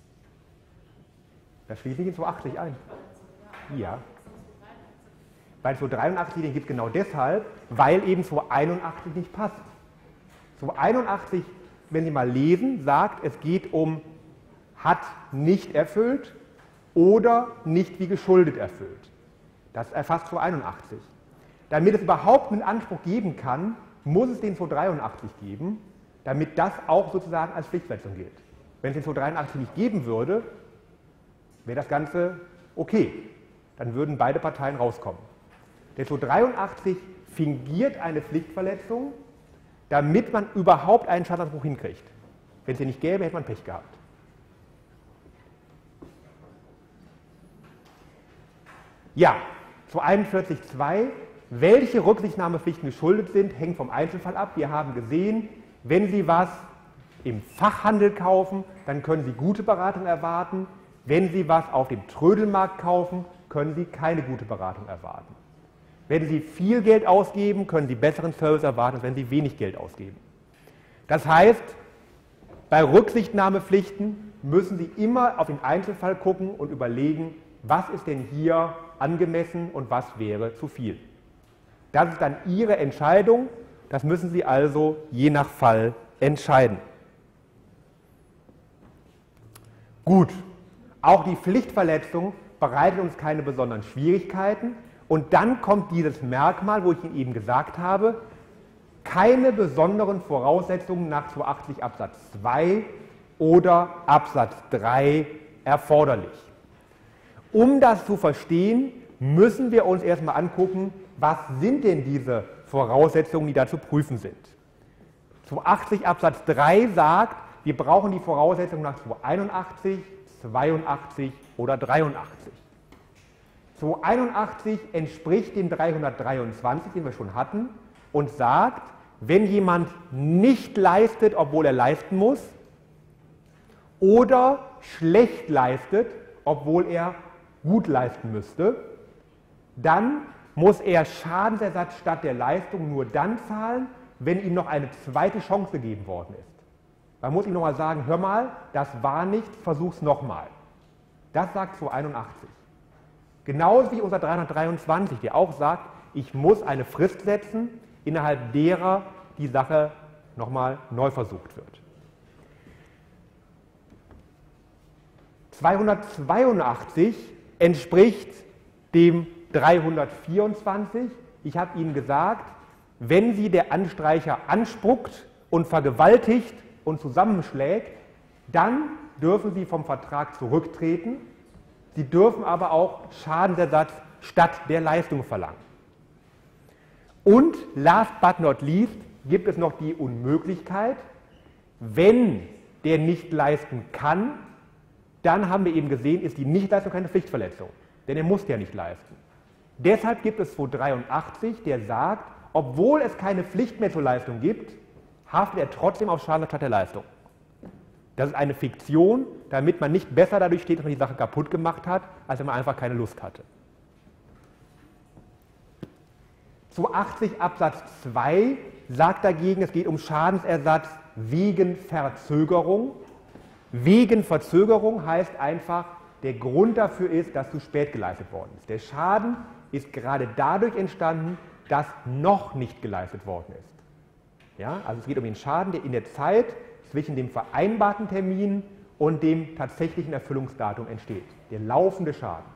Das schließt nicht in zweihundertachtzig ein. Ja. Bei zweihundertdreiundachtzig, den gibt es genau deshalb, weil eben zweihunderteinundachtzig nicht passt. zweihunderteinundachtzig, wenn Sie mal lesen, sagt, es geht um hat nicht erfüllt oder nicht wie geschuldet erfüllt. Das erfasst zweihunderteinundachtzig. Damit es überhaupt einen Anspruch geben kann, muss es den zweihundertdreiundachtzig geben, damit das auch sozusagen als Pflichtverletzung gilt. Wenn es den zweihundertdreiundachtzig nicht geben würde, wäre das Ganze okay. Dann würden beide Parteien rauskommen. Der zweihundertdreiundachtzig fingiert eine Pflichtverletzung, damit man überhaupt einen Schadensanspruch hinkriegt. Wenn es den nicht gäbe, hätte man Pech gehabt. Ja, zweihunderteinundvierzig Absatz zwei. Welche Rücksichtnahmepflichten geschuldet sind, hängt vom Einzelfall ab. Wir haben gesehen, wenn Sie was im Fachhandel kaufen, dann können Sie gute Beratung erwarten. Wenn Sie was auf dem Trödelmarkt kaufen, können Sie keine gute Beratung erwarten. Wenn Sie viel Geld ausgeben, können Sie besseren Service erwarten, als wenn Sie wenig Geld ausgeben. Das heißt, bei Rücksichtnahmepflichten müssen Sie immer auf den Einzelfall gucken und überlegen, was ist denn hier angemessen und was wäre zu viel. Das ist dann Ihre Entscheidung, das müssen Sie also je nach Fall entscheiden. Gut, auch die Pflichtverletzung bereitet uns keine besonderen Schwierigkeiten. Und dann kommt dieses Merkmal, wo ich Ihnen eben gesagt habe, keine besonderen Voraussetzungen nach zweihundertachtzig Absatz zwei oder Absatz drei erforderlich. Um das zu verstehen, müssen wir uns erstmal angucken, was sind denn diese Voraussetzungen, die da zu prüfen sind. zweihundertachtzig Absatz drei sagt, wir brauchen die Voraussetzungen nach zweihunderteinundachtzig, zweiundachtzig oder dreiundachtzig. zweihunderteinundachtzig entspricht dem dreihundertdreiundzwanzig, den wir schon hatten, und sagt, wenn jemand nicht leistet, obwohl er leisten muss, oder schlecht leistet, obwohl er gut leisten müsste, dann muss er Schadensersatz statt der Leistung nur dann zahlen, wenn ihm noch eine zweite Chance gegeben worden ist. Man muss ihm nochmal sagen, hör mal, das war nichts, versuch's nochmal. Das sagt zweihunderteinundachtzig. Genauso wie unser dreihundertdreiundzwanzig, der auch sagt, ich muss eine Frist setzen, innerhalb derer die Sache nochmal neu versucht wird. zweihundertzweiundachtzig entspricht dem dreihundertvierundzwanzig. Ich habe Ihnen gesagt, wenn Sie der Anstreicher anspuckt und vergewaltigt und zusammenschlägt, dann dürfen Sie vom Vertrag zurücktreten. Sie dürfen aber auch Schadensersatz statt der Leistung verlangen. Und last but not least gibt es noch die Unmöglichkeit, Wenn der nicht leisten kann, dann haben wir eben gesehen, ist die Nichtleistung keine Pflichtverletzung, denn er muss ja nicht leisten. Deshalb gibt es zweihundertdreiundachtzig, der sagt, obwohl es keine Pflicht mehr zur Leistung gibt, haftet er trotzdem auf Schaden statt der Leistung. Das ist eine Fiktion, damit man nicht besser dadurch steht, dass man die Sache kaputt gemacht hat, als wenn man einfach keine Lust hatte. zweihundertachtzig Absatz zwei sagt dagegen, es geht um Schadensersatz wegen Verzögerung. Wegen Verzögerung heißt einfach, der Grund dafür ist, dass zu spät geleistet worden ist. Der Schaden ist gerade dadurch entstanden, dass noch nicht geleistet worden ist. Ja, also es geht um den Schaden, der in der Zeit zwischen dem vereinbarten Termin und dem tatsächlichen Erfüllungsdatum entsteht. Der laufende Schaden.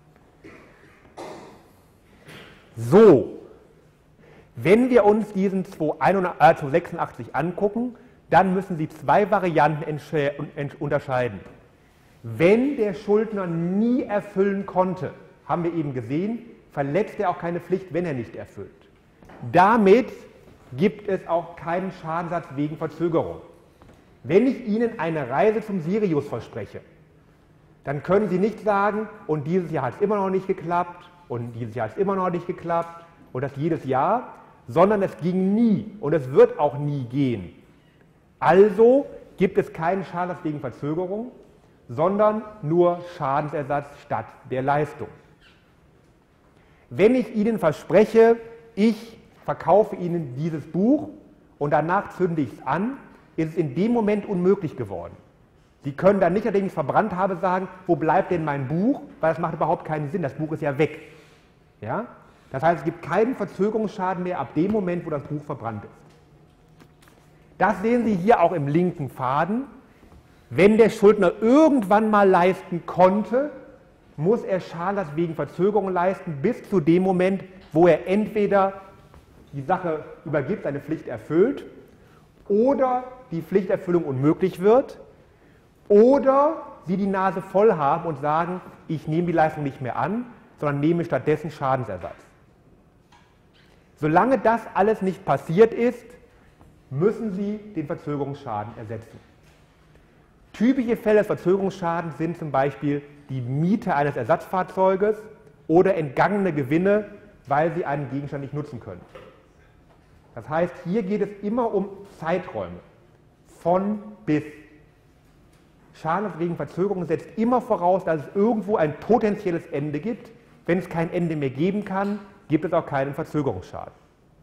So, wenn wir uns diesen zweihundertsechsundachtzig angucken, dann müssen Sie zwei Varianten unterscheiden. Wenn der Schuldner nie erfüllen konnte, haben wir eben gesehen, verletzt er auch keine Pflicht, wenn er nicht erfüllt. Damit gibt es auch keinen Schadensersatz wegen Verzögerung. Wenn ich Ihnen eine Reise zum Sirius verspreche, dann können Sie nicht sagen, und dieses Jahr hat es immer noch nicht geklappt, und dieses Jahr hat es immer noch nicht geklappt, und das jedes Jahr, sondern es ging nie, und es wird auch nie gehen. Also gibt es keinen Schadensersatz wegen Verzögerung, sondern nur Schadensersatz statt der Leistung. Wenn ich Ihnen verspreche, ich verkaufe Ihnen dieses Buch und danach zünde ich es an, ist es in dem Moment unmöglich geworden. Sie können dann nicht, nachdem ich es verbrannt habe, sagen, wo bleibt denn mein Buch, weil das macht überhaupt keinen Sinn, das Buch ist ja weg. Ja? Das heißt, es gibt keinen Verzögerungsschaden mehr ab dem Moment, wo das Buch verbrannt ist. Das sehen Sie hier auch im linken Faden. Wenn der Schuldner irgendwann mal leisten konnte, muss er Schadensersatz wegen Verzögerung leisten, bis zu dem Moment, wo er entweder die Sache übergibt, seine Pflicht erfüllt, oder die Pflichterfüllung unmöglich wird, oder Sie die Nase voll haben und sagen, ich nehme die Leistung nicht mehr an, sondern nehme stattdessen Schadensersatz. Solange das alles nicht passiert ist, müssen Sie den Verzögerungsschaden ersetzen. Typische Fälle des Verzögerungsschadens sind zum Beispiel die Miete eines Ersatzfahrzeuges oder entgangene Gewinne, weil Sie einen Gegenstand nicht nutzen können. Das heißt, hier geht es immer um Zeiträume, von bis. Schadensersatz wegen Verzögerung setzt immer voraus, dass es irgendwo ein potenzielles Ende gibt. Wenn es kein Ende mehr geben kann, gibt es auch keinen Verzögerungsschaden.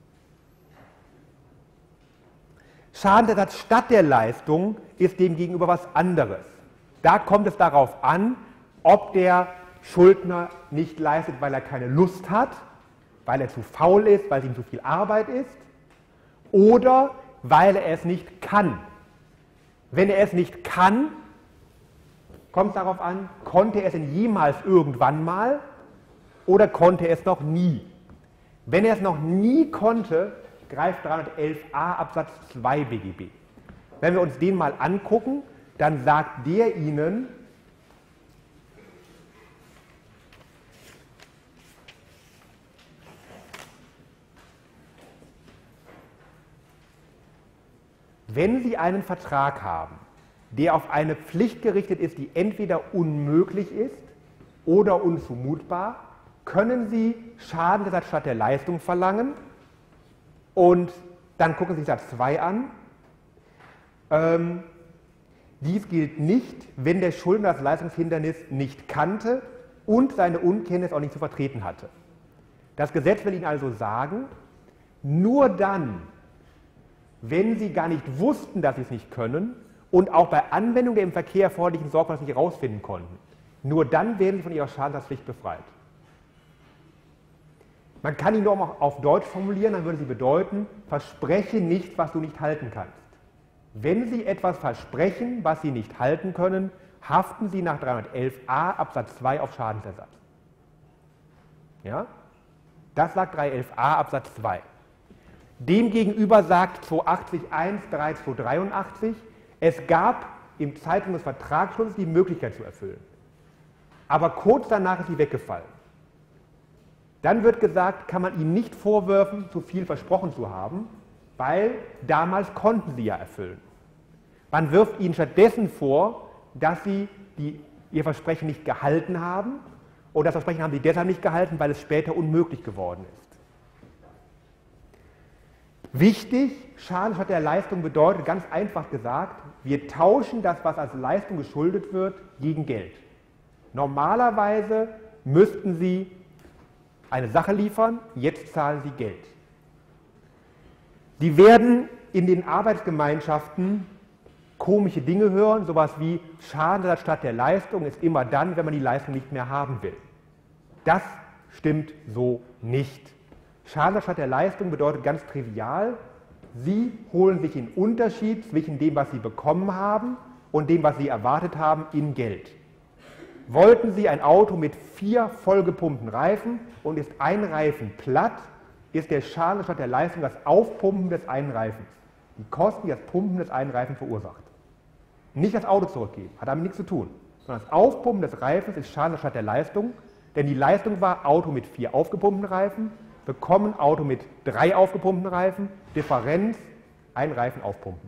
Schadensersatz statt der Leistung ist demgegenüber was anderes. Da kommt es darauf an, ob der Schuldner nicht leistet, weil er keine Lust hat, weil er zu faul ist, weil es ihm zu viel Arbeit ist, oder weil er es nicht kann. Wenn er es nicht kann, kommt es darauf an, konnte er es denn jemals irgendwann mal oder konnte er es noch nie. Wenn er es noch nie konnte, greift dreihundertelf a Absatz zwei B G B. Wenn wir uns den mal angucken, dann sagt der Ihnen, wenn Sie einen Vertrag haben, der auf eine Pflicht gerichtet ist, die entweder unmöglich ist oder unzumutbar, können Sie Schadensersatz statt der Leistung verlangen. Und dann gucken Sie sich Satz zwei an. Ähm, dies gilt nicht, wenn der Schuldner das Leistungshindernis nicht kannte und seine Unkenntnis auch nicht zu vertreten hatte. Das Gesetz will Ihnen also sagen, nur dann, wenn Sie gar nicht wussten, dass Sie es nicht können und auch bei Anwendung der im Verkehr erforderlichen Sorgfalt nicht herausfinden konnten, nur dann werden Sie von Ihrer Schadensersatzpflicht befreit. Man kann die Norm auch auf Deutsch formulieren, dann würde sie bedeuten, verspreche nichts, was du nicht halten kannst. Wenn Sie etwas versprechen, was Sie nicht halten können, haften Sie nach dreihundertelf a Absatz zwei auf Schadensersatz. Ja? Das sagt dreihundertelf a Absatz zwei. Demgegenüber sagt zweihundertachtzig Absatz eins drei zweihundertdreiundachtzig, es gab im Zeitpunkt des Vertragsschlusses die Möglichkeit zu erfüllen. Aber kurz danach ist sie weggefallen. Dann wird gesagt, kann man Ihnen nicht vorwerfen, zu viel versprochen zu haben, weil damals konnten Sie ja erfüllen. Man wirft ihnen stattdessen vor, dass sie die, ihr Versprechen nicht gehalten haben, und das Versprechen haben sie deshalb nicht gehalten, weil es später unmöglich geworden ist. Wichtig, Schaden statt der Leistung bedeutet, ganz einfach gesagt, wir tauschen das, was als Leistung geschuldet wird, gegen Geld. Normalerweise müssten Sie eine Sache liefern, jetzt zahlen Sie Geld. Sie werden in den Arbeitsgemeinschaften komische Dinge hören, sowas wie Schaden statt der Leistung ist immer dann, wenn man die Leistung nicht mehr haben will. Das stimmt so nicht. Schaden statt der Leistung bedeutet ganz trivial, Sie holen sich den Unterschied zwischen dem, was Sie bekommen haben und dem, was Sie erwartet haben, in Geld. Wollten Sie ein Auto mit vier vollgepumpten Reifen und ist ein Reifen platt, ist der Schaden statt der Leistung das Aufpumpen des einen Reifens. Die Kosten, die das Pumpen des einen Reifens verursacht. Nicht das Auto zurückgeben, hat damit nichts zu tun, sondern das Aufpumpen des Reifens ist Schaden statt der Leistung, denn die Leistung war Auto mit vier aufgepumpten Reifen, bekommen Auto mit drei aufgepumpten Reifen, Differenz, ein Reifen aufpumpen.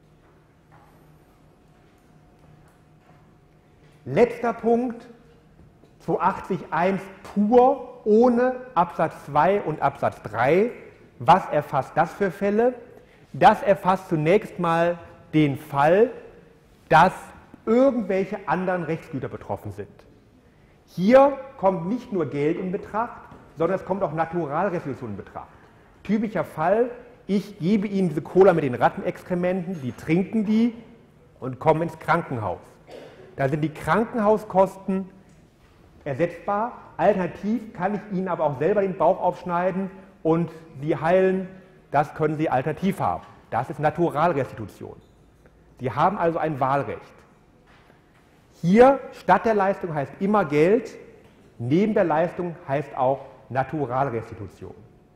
Letzter Punkt, zweihundertachtzig Punkt eins pur, ohne Absatz zwei und Absatz drei. Was erfasst das für Fälle? Das erfasst zunächst mal den Fall, dass irgendwelche anderen Rechtsgüter betroffen sind. Hier kommt nicht nur Geld in Betracht, sondern es kommt auch Naturalrestitution in Betracht. Typischer Fall, ich gebe Ihnen diese Cola mit den Rattenexkrementen, Sie trinken die und kommen ins Krankenhaus. Da sind die Krankenhauskosten ersetzbar. Alternativ kann ich Ihnen aber auch selber den Bauch aufschneiden und Sie heilen. Das können Sie alternativ haben. Das ist Naturalrestitution. Sie haben also ein Wahlrecht. Hier statt der Leistung heißt immer Geld, neben der Leistung heißt auch Naturalrestitution.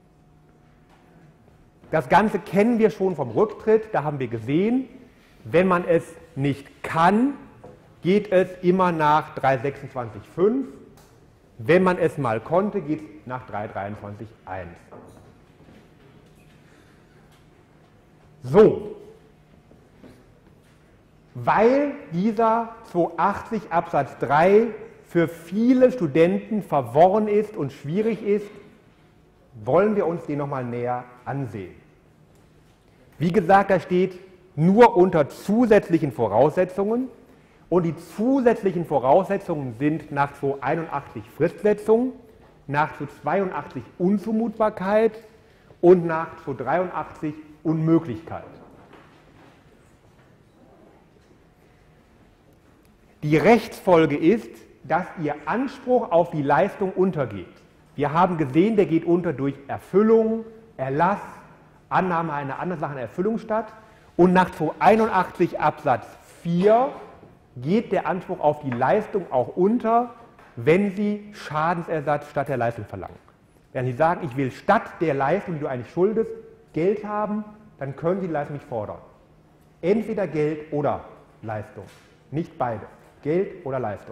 Das Ganze kennen wir schon vom Rücktritt, da haben wir gesehen, wenn man es nicht kann, geht es immer nach dreihundertsechsundzwanzig Punkt fünf, wenn man es mal konnte, geht es nach dreihundertdreiundzwanzig Punkt eins. So, weil dieser zweihundertachtzig Absatz drei für viele Studenten verworren ist und schwierig ist, wollen wir uns den nochmal näher ansehen. Wie gesagt, da steht nur unter zusätzlichen Voraussetzungen und die zusätzlichen Voraussetzungen sind nach zweihunderteinundachtzig Fristsetzung, nach zweihundertzweiundachtzig Unzumutbarkeit und nach zweihundertdreiundachtzig Unmöglichkeit. Die Rechtsfolge ist, dass Ihr Anspruch auf die Leistung untergeht. Wir haben gesehen, der geht unter durch Erfüllung, Erlass, Annahme einer anderen Sache in Erfüllung statt. Und nach zweihunderteinundachtzig Absatz vier geht der Anspruch auf die Leistung auch unter, wenn Sie Schadensersatz statt der Leistung verlangen. Wenn Sie sagen, ich will statt der Leistung, die du eigentlich schuldest, Geld haben, dann können Sie die Leistung nicht fordern. Entweder Geld oder Leistung, nicht beide. Geld oder Leistung.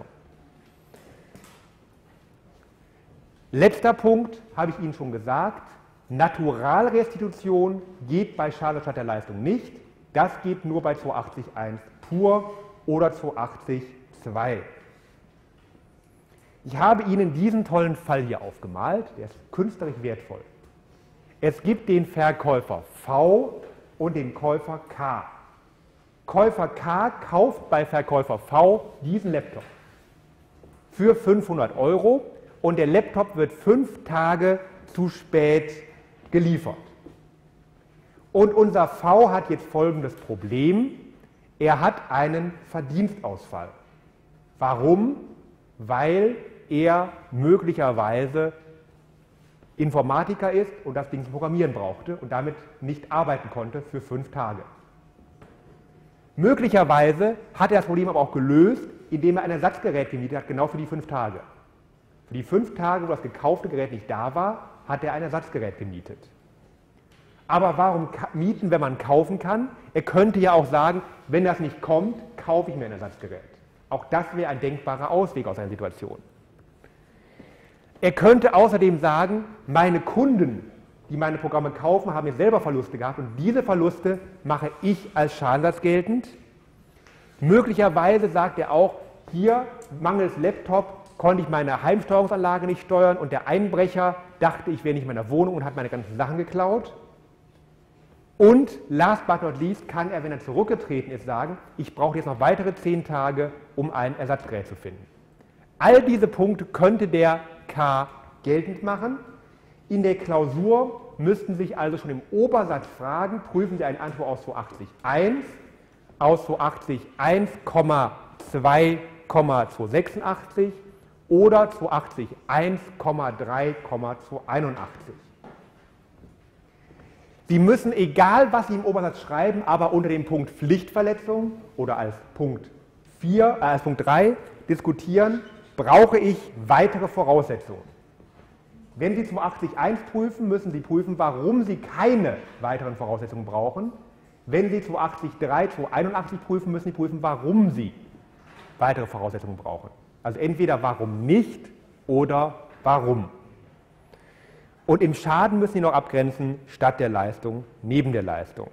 Letzter Punkt, habe ich Ihnen schon gesagt, Naturalrestitution geht bei Schaden statt der Leistung nicht. Das geht nur bei zweihundertachtzig Punkt eins pur oder zweihundertachtzig Punkt zwei. Ich habe Ihnen diesen tollen Fall hier aufgemalt, der ist künstlerisch wertvoll. Es gibt den Verkäufer V und den Käufer K. Käufer K kauft bei Verkäufer V diesen Laptop für fünfhundert Euro und der Laptop wird fünf Tage zu spät geliefert. Und unser V hat jetzt folgendes Problem, er hat einen Verdienstausfall. Warum? Weil er möglicherweise Informatiker ist und das Ding zum Programmieren brauchte und damit nicht arbeiten konnte für fünf Tage. Möglicherweise hat er das Problem aber auch gelöst, indem er ein Ersatzgerät gemietet hat, genau für die fünf Tage. Für die fünf Tage, wo das gekaufte Gerät nicht da war, hat er ein Ersatzgerät gemietet. Aber warum mieten, wenn man kaufen kann? Er könnte ja auch sagen, wenn das nicht kommt, kaufe ich mir ein Ersatzgerät. Auch das wäre ein denkbarer Ausweg aus einer Situation. Er könnte außerdem sagen, meine Kunden, die meine Programme kaufen, haben jetzt selber Verluste gehabt und diese Verluste mache ich als Schadensersatz geltend. Möglicherweise sagt er auch, hier mangels Laptop konnte ich meine Heimsteuerungsanlage nicht steuern und der Einbrecher dachte, ich wäre nicht in meiner Wohnung und hat meine ganzen Sachen geklaut. Und last but not least kann er, wenn er zurückgetreten ist, sagen, ich brauche jetzt noch weitere zehn Tage, um ein Ersatzgerät zu finden. All diese Punkte könnte der K geltend machen. In der Klausur müssten Sie sich also schon im Obersatz fragen, prüfen Sie einen Anspruch aus zweihundertachtzig Punkt eins, aus zweihundertachtzig Punkt eins, zwei, zweihundertsechsundachtzig oder zweihundertachtzig Punkt eins, drei, zweihunderteinundachtzig. Sie müssen, egal was Sie im Obersatz schreiben, aber unter dem Punkt Pflichtverletzung oder als Punkt, vier, äh, als Punkt drei diskutieren, brauche ich weitere Voraussetzungen. Wenn Sie zweihundertachtzig Punkt eins prüfen, müssen Sie prüfen, warum Sie keine weiteren Voraussetzungen brauchen. Wenn Sie zweihundertachtzig Punkt drei, zweihunderteinundachtzig prüfen, müssen Sie prüfen, warum Sie weitere Voraussetzungen brauchen. Also entweder warum nicht oder warum. Und im Schaden müssen Sie noch abgrenzen, statt der Leistung, neben der Leistung.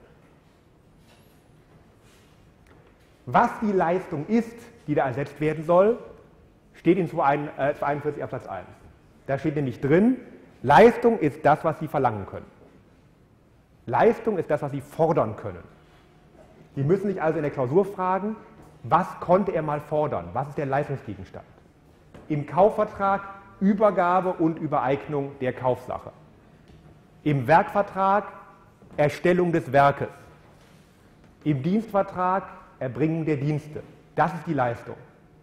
Was die Leistung ist, die da ersetzt werden soll, steht in zweiundvierzig Absatz eins. Da steht nämlich drin, Leistung ist das, was Sie verlangen können. Leistung ist das, was Sie fordern können. Sie müssen sich also in der Klausur fragen, was konnte er mal fordern? Was ist der Leistungsgegenstand? Im Kaufvertrag Übergabe und Übereignung der Kaufsache. Im Werkvertrag Erstellung des Werkes. Im Dienstvertrag Erbringen der Dienste. Das ist die Leistung.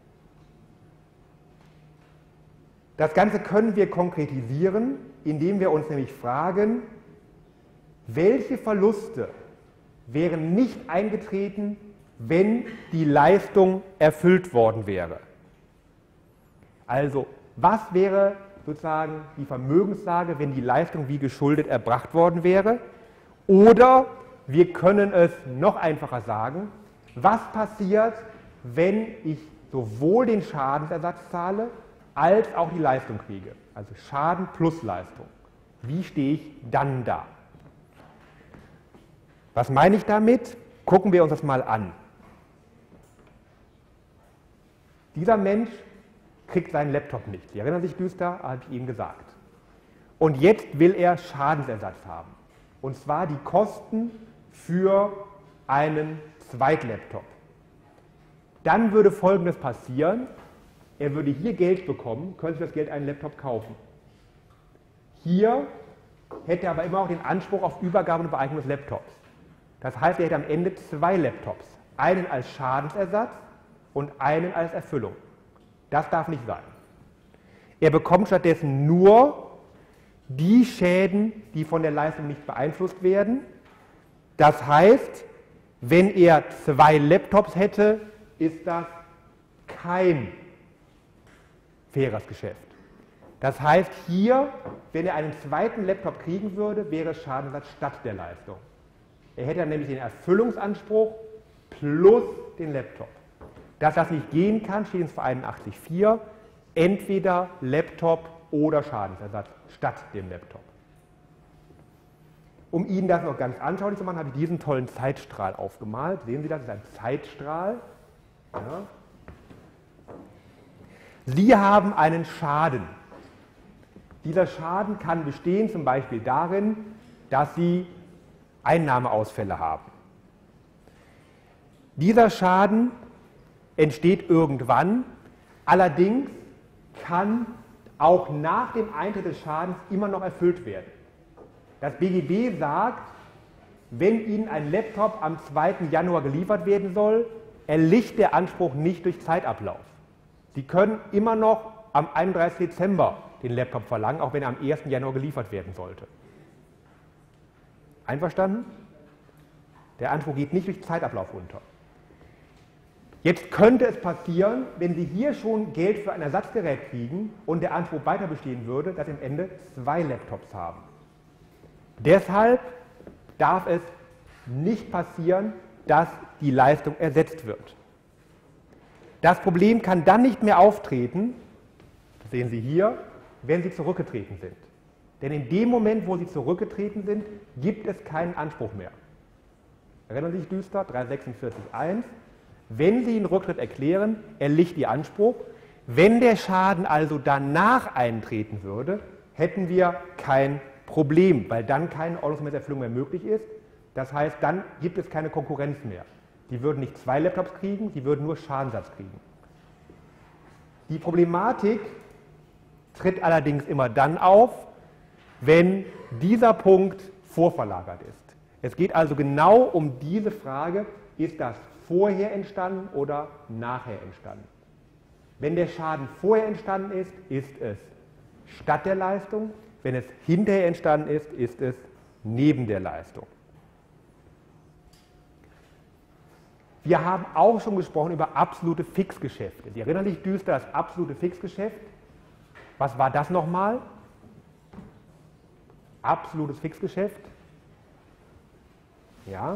Das Ganze können wir konkretisieren, indem wir uns nämlich fragen, welche Verluste wären nicht eingetreten, wenn die Leistung erfüllt worden wäre. Also, was wäre sozusagen die Vermögenslage, wenn die Leistung wie geschuldet erbracht worden wäre? Oder wir können es noch einfacher sagen, was passiert, wenn ich sowohl den Schadensersatz zahle, als auch die Leistung kriege? Also Schaden plus Leistung. Wie stehe ich dann da? Was meine ich damit? Gucken wir uns das mal an. Dieser Mensch kriegt seinen Laptop nicht. Sie erinnern sich düster, habe ich Ihnen gesagt. Und jetzt will er Schadensersatz haben. Und zwar die Kosten für einen Zweitlaptop. Dann würde Folgendes passieren. Er würde hier Geld bekommen, könnte sich das Geld einen Laptop kaufen. Hier hätte er aber immer auch den Anspruch auf Übergabe und Übereignung des Laptops. Das heißt, er hätte am Ende zwei Laptops. Einen als Schadensersatz und einen als Erfüllung. Das darf nicht sein. Er bekommt stattdessen nur die Schäden, die von der Leistung nicht beeinflusst werden. Das heißt, wenn er zwei Laptops hätte, ist das kein faires Geschäft. Das heißt, hier, wenn er einen zweiten Laptop kriegen würde, wäre es Schadensersatz statt der Leistung. Er hätte dann nämlich den Erfüllungsanspruch plus den Laptop. Dass das nicht gehen kann, steht in zweiundachtzig Absatz vier, entweder Laptop oder Schadensersatz statt dem Laptop. Um Ihnen das noch ganz anschaulich zu machen, habe ich diesen tollen Zeitstrahl aufgemalt. Sehen Sie das? Das ist ein Zeitstrahl. Ja. Sie haben einen Schaden. Dieser Schaden kann bestehen zum Beispiel darin, dass Sie Einnahmeausfälle haben. Dieser Schaden entsteht irgendwann, allerdings kann auch nach dem Eintritt des Schadens immer noch erfüllt werden. Das B G B sagt, wenn Ihnen ein Laptop am zweiten Januar geliefert werden soll, erlischt der Anspruch nicht durch Zeitablauf. Sie können immer noch am einunddreißigsten Dezember den Laptop verlangen, auch wenn er am ersten Januar geliefert werden sollte. Einverstanden? Der Anspruch geht nicht durch Zeitablauf unter. Jetzt könnte es passieren, wenn Sie hier schon Geld für ein Ersatzgerät kriegen und der Anspruch weiter bestehen würde, dass Sie am Ende zwei Laptops haben. Deshalb darf es nicht passieren, dass die Leistung ersetzt wird. Das Problem kann dann nicht mehr auftreten, das sehen Sie hier, wenn Sie zurückgetreten sind. Denn in dem Moment, wo Sie zurückgetreten sind, gibt es keinen Anspruch mehr. Erinnern Sie sich düster, dreihundertsechsundvierzig Absatz eins. Wenn Sie einen Rücktritt erklären, erliegt Ihr Anspruch. Wenn der Schaden also danach eintreten würde, hätten wir kein Problem, weil dann keine ordnungsgemäße Erfüllung mehr möglich ist. Das heißt, dann gibt es keine Konkurrenz mehr. Die würden nicht zwei Laptops kriegen, die würden nur Schadensersatz kriegen. Die Problematik tritt allerdings immer dann auf, wenn dieser Punkt vorverlagert ist. Es geht also genau um diese Frage, ist das vorher entstanden oder nachher entstanden? Wenn der Schaden vorher entstanden ist, ist es statt der Leistung. Wenn es hinterher entstanden ist, ist es neben der Leistung. Wir haben auch schon gesprochen über absolute Fixgeschäfte. Sie erinnern sich düster, das absolute Fixgeschäft. Was war das nochmal? Absolutes Fixgeschäft. Ja.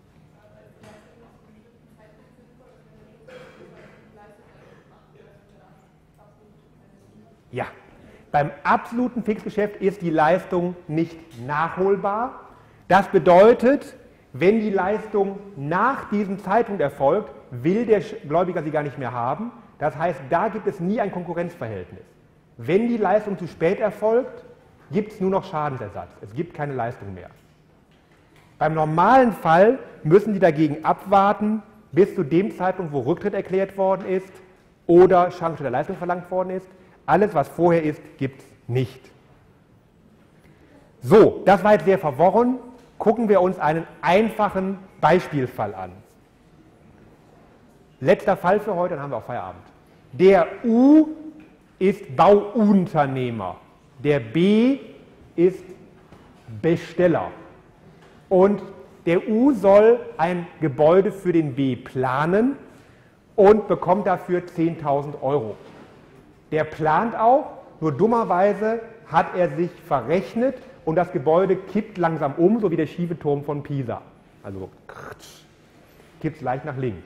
Ja. Beim absoluten Fixgeschäft ist die Leistung nicht nachholbar. Das bedeutet, wenn die Leistung nach diesem Zeitpunkt erfolgt, will der Gläubiger sie gar nicht mehr haben. Das heißt, da gibt es nie ein Konkurrenzverhältnis. Wenn die Leistung zu spät erfolgt, gibt es nur noch Schadensersatz. Es gibt keine Leistung mehr. Beim normalen Fall müssen Sie dagegen abwarten, bis zu dem Zeitpunkt, wo Rücktritt erklärt worden ist oder Schadensersatz der Leistung verlangt worden ist. Alles, was vorher ist, gibt es nicht. So, das war jetzt sehr verworren. Gucken wir uns einen einfachen Beispielfall an. Letzter Fall für heute, dann haben wir auch Feierabend. Der U ist Bauunternehmer. Der B ist Besteller. Und der U soll ein Gebäude für den B planen und bekommt dafür zehntausend Euro. Der plant auch, nur dummerweise hat er sich verrechnet und das Gebäude kippt langsam um, so wie der schiefe Turm von Pisa. Also kippt es leicht nach links.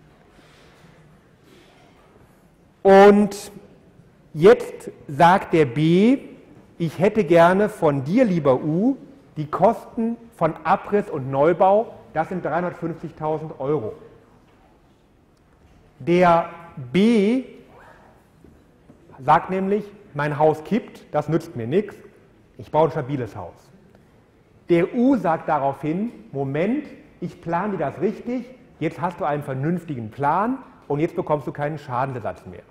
Und jetzt sagt der B, ich hätte gerne von dir, lieber U, die Kosten von Abriss und Neubau, das sind dreihundertfünfzigtausend Euro. Der B sagt nämlich, mein Haus kippt, das nützt mir nichts, ich baue ein stabiles Haus. Der U sagt daraufhin, Moment, ich plane dir das richtig, jetzt hast du einen vernünftigen Plan und jetzt bekommst du keinen Schadensersatz mehr.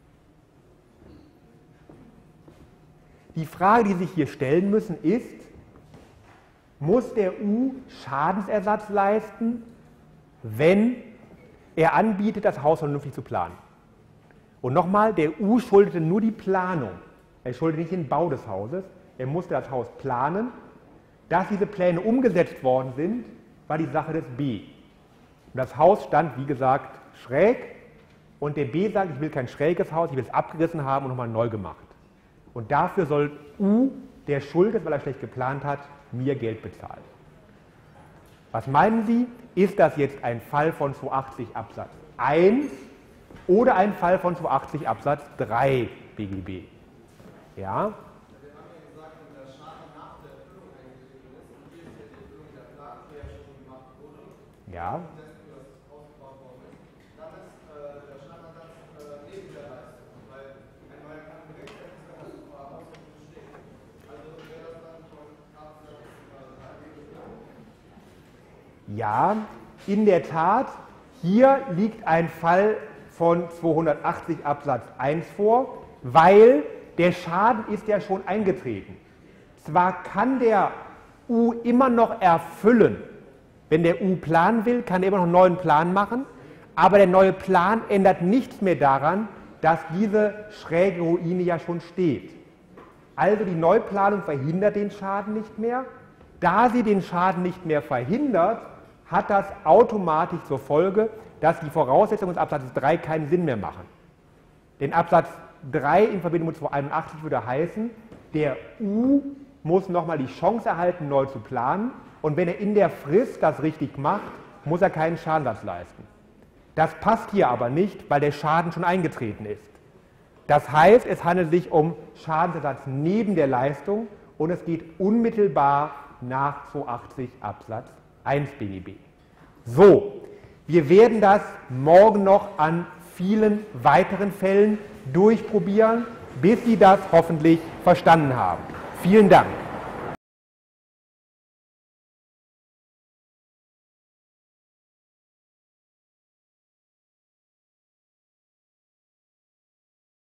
Die Frage, die sich hier stellen müssen, ist, muss der U Schadensersatz leisten, wenn er anbietet, das Haus vernünftig zu planen? Und nochmal, der U schuldete nur die Planung. Er schuldete nicht den Bau des Hauses. Er musste das Haus planen. Dass diese Pläne umgesetzt worden sind, war die Sache des B. Und das Haus stand, wie gesagt, schräg. Und der B sagt, ich will kein schräges Haus, ich will es abgerissen haben und nochmal neu gemacht. Und dafür soll U, der schuldet, weil er schlecht geplant hat, mir Geld bezahlen. Was meinen Sie? Ist das jetzt ein Fall von zweihundertachtzig Absatz eins oder ein Fall von zweihundertachtzig Absatz drei B G B? Ja? Ja. Ja, in der Tat, hier liegt ein Fall von zweihundertachtzig Absatz eins vor, weil der Schaden ist ja schon eingetreten. Zwar kann der U immer noch erfüllen, wenn der U planen will, kann er immer noch einen neuen Plan machen, aber der neue Plan ändert nichts mehr daran, dass diese schräge Ruine ja schon steht. Also die Neuplanung verhindert den Schaden nicht mehr. Da sie den Schaden nicht mehr verhindert, hat das automatisch zur Folge, dass die Voraussetzungen des Absatzes drei keinen Sinn mehr machen. Denn Absatz drei in Verbindung mit zweihunderteinundachtzig würde heißen, der U muss nochmal die Chance erhalten, neu zu planen, und wenn er in der Frist das richtig macht, muss er keinen Schadensersatz leisten. Das passt hier aber nicht, weil der Schaden schon eingetreten ist. Das heißt, es handelt sich um Schadensersatz neben der Leistung und es geht unmittelbar nach zweihundertachtzig Absatz eins B G B. So, Wir werden das morgen noch an vielen weiteren Fällen durchprobieren, bis Sie das hoffentlich verstanden haben. Vielen Dank.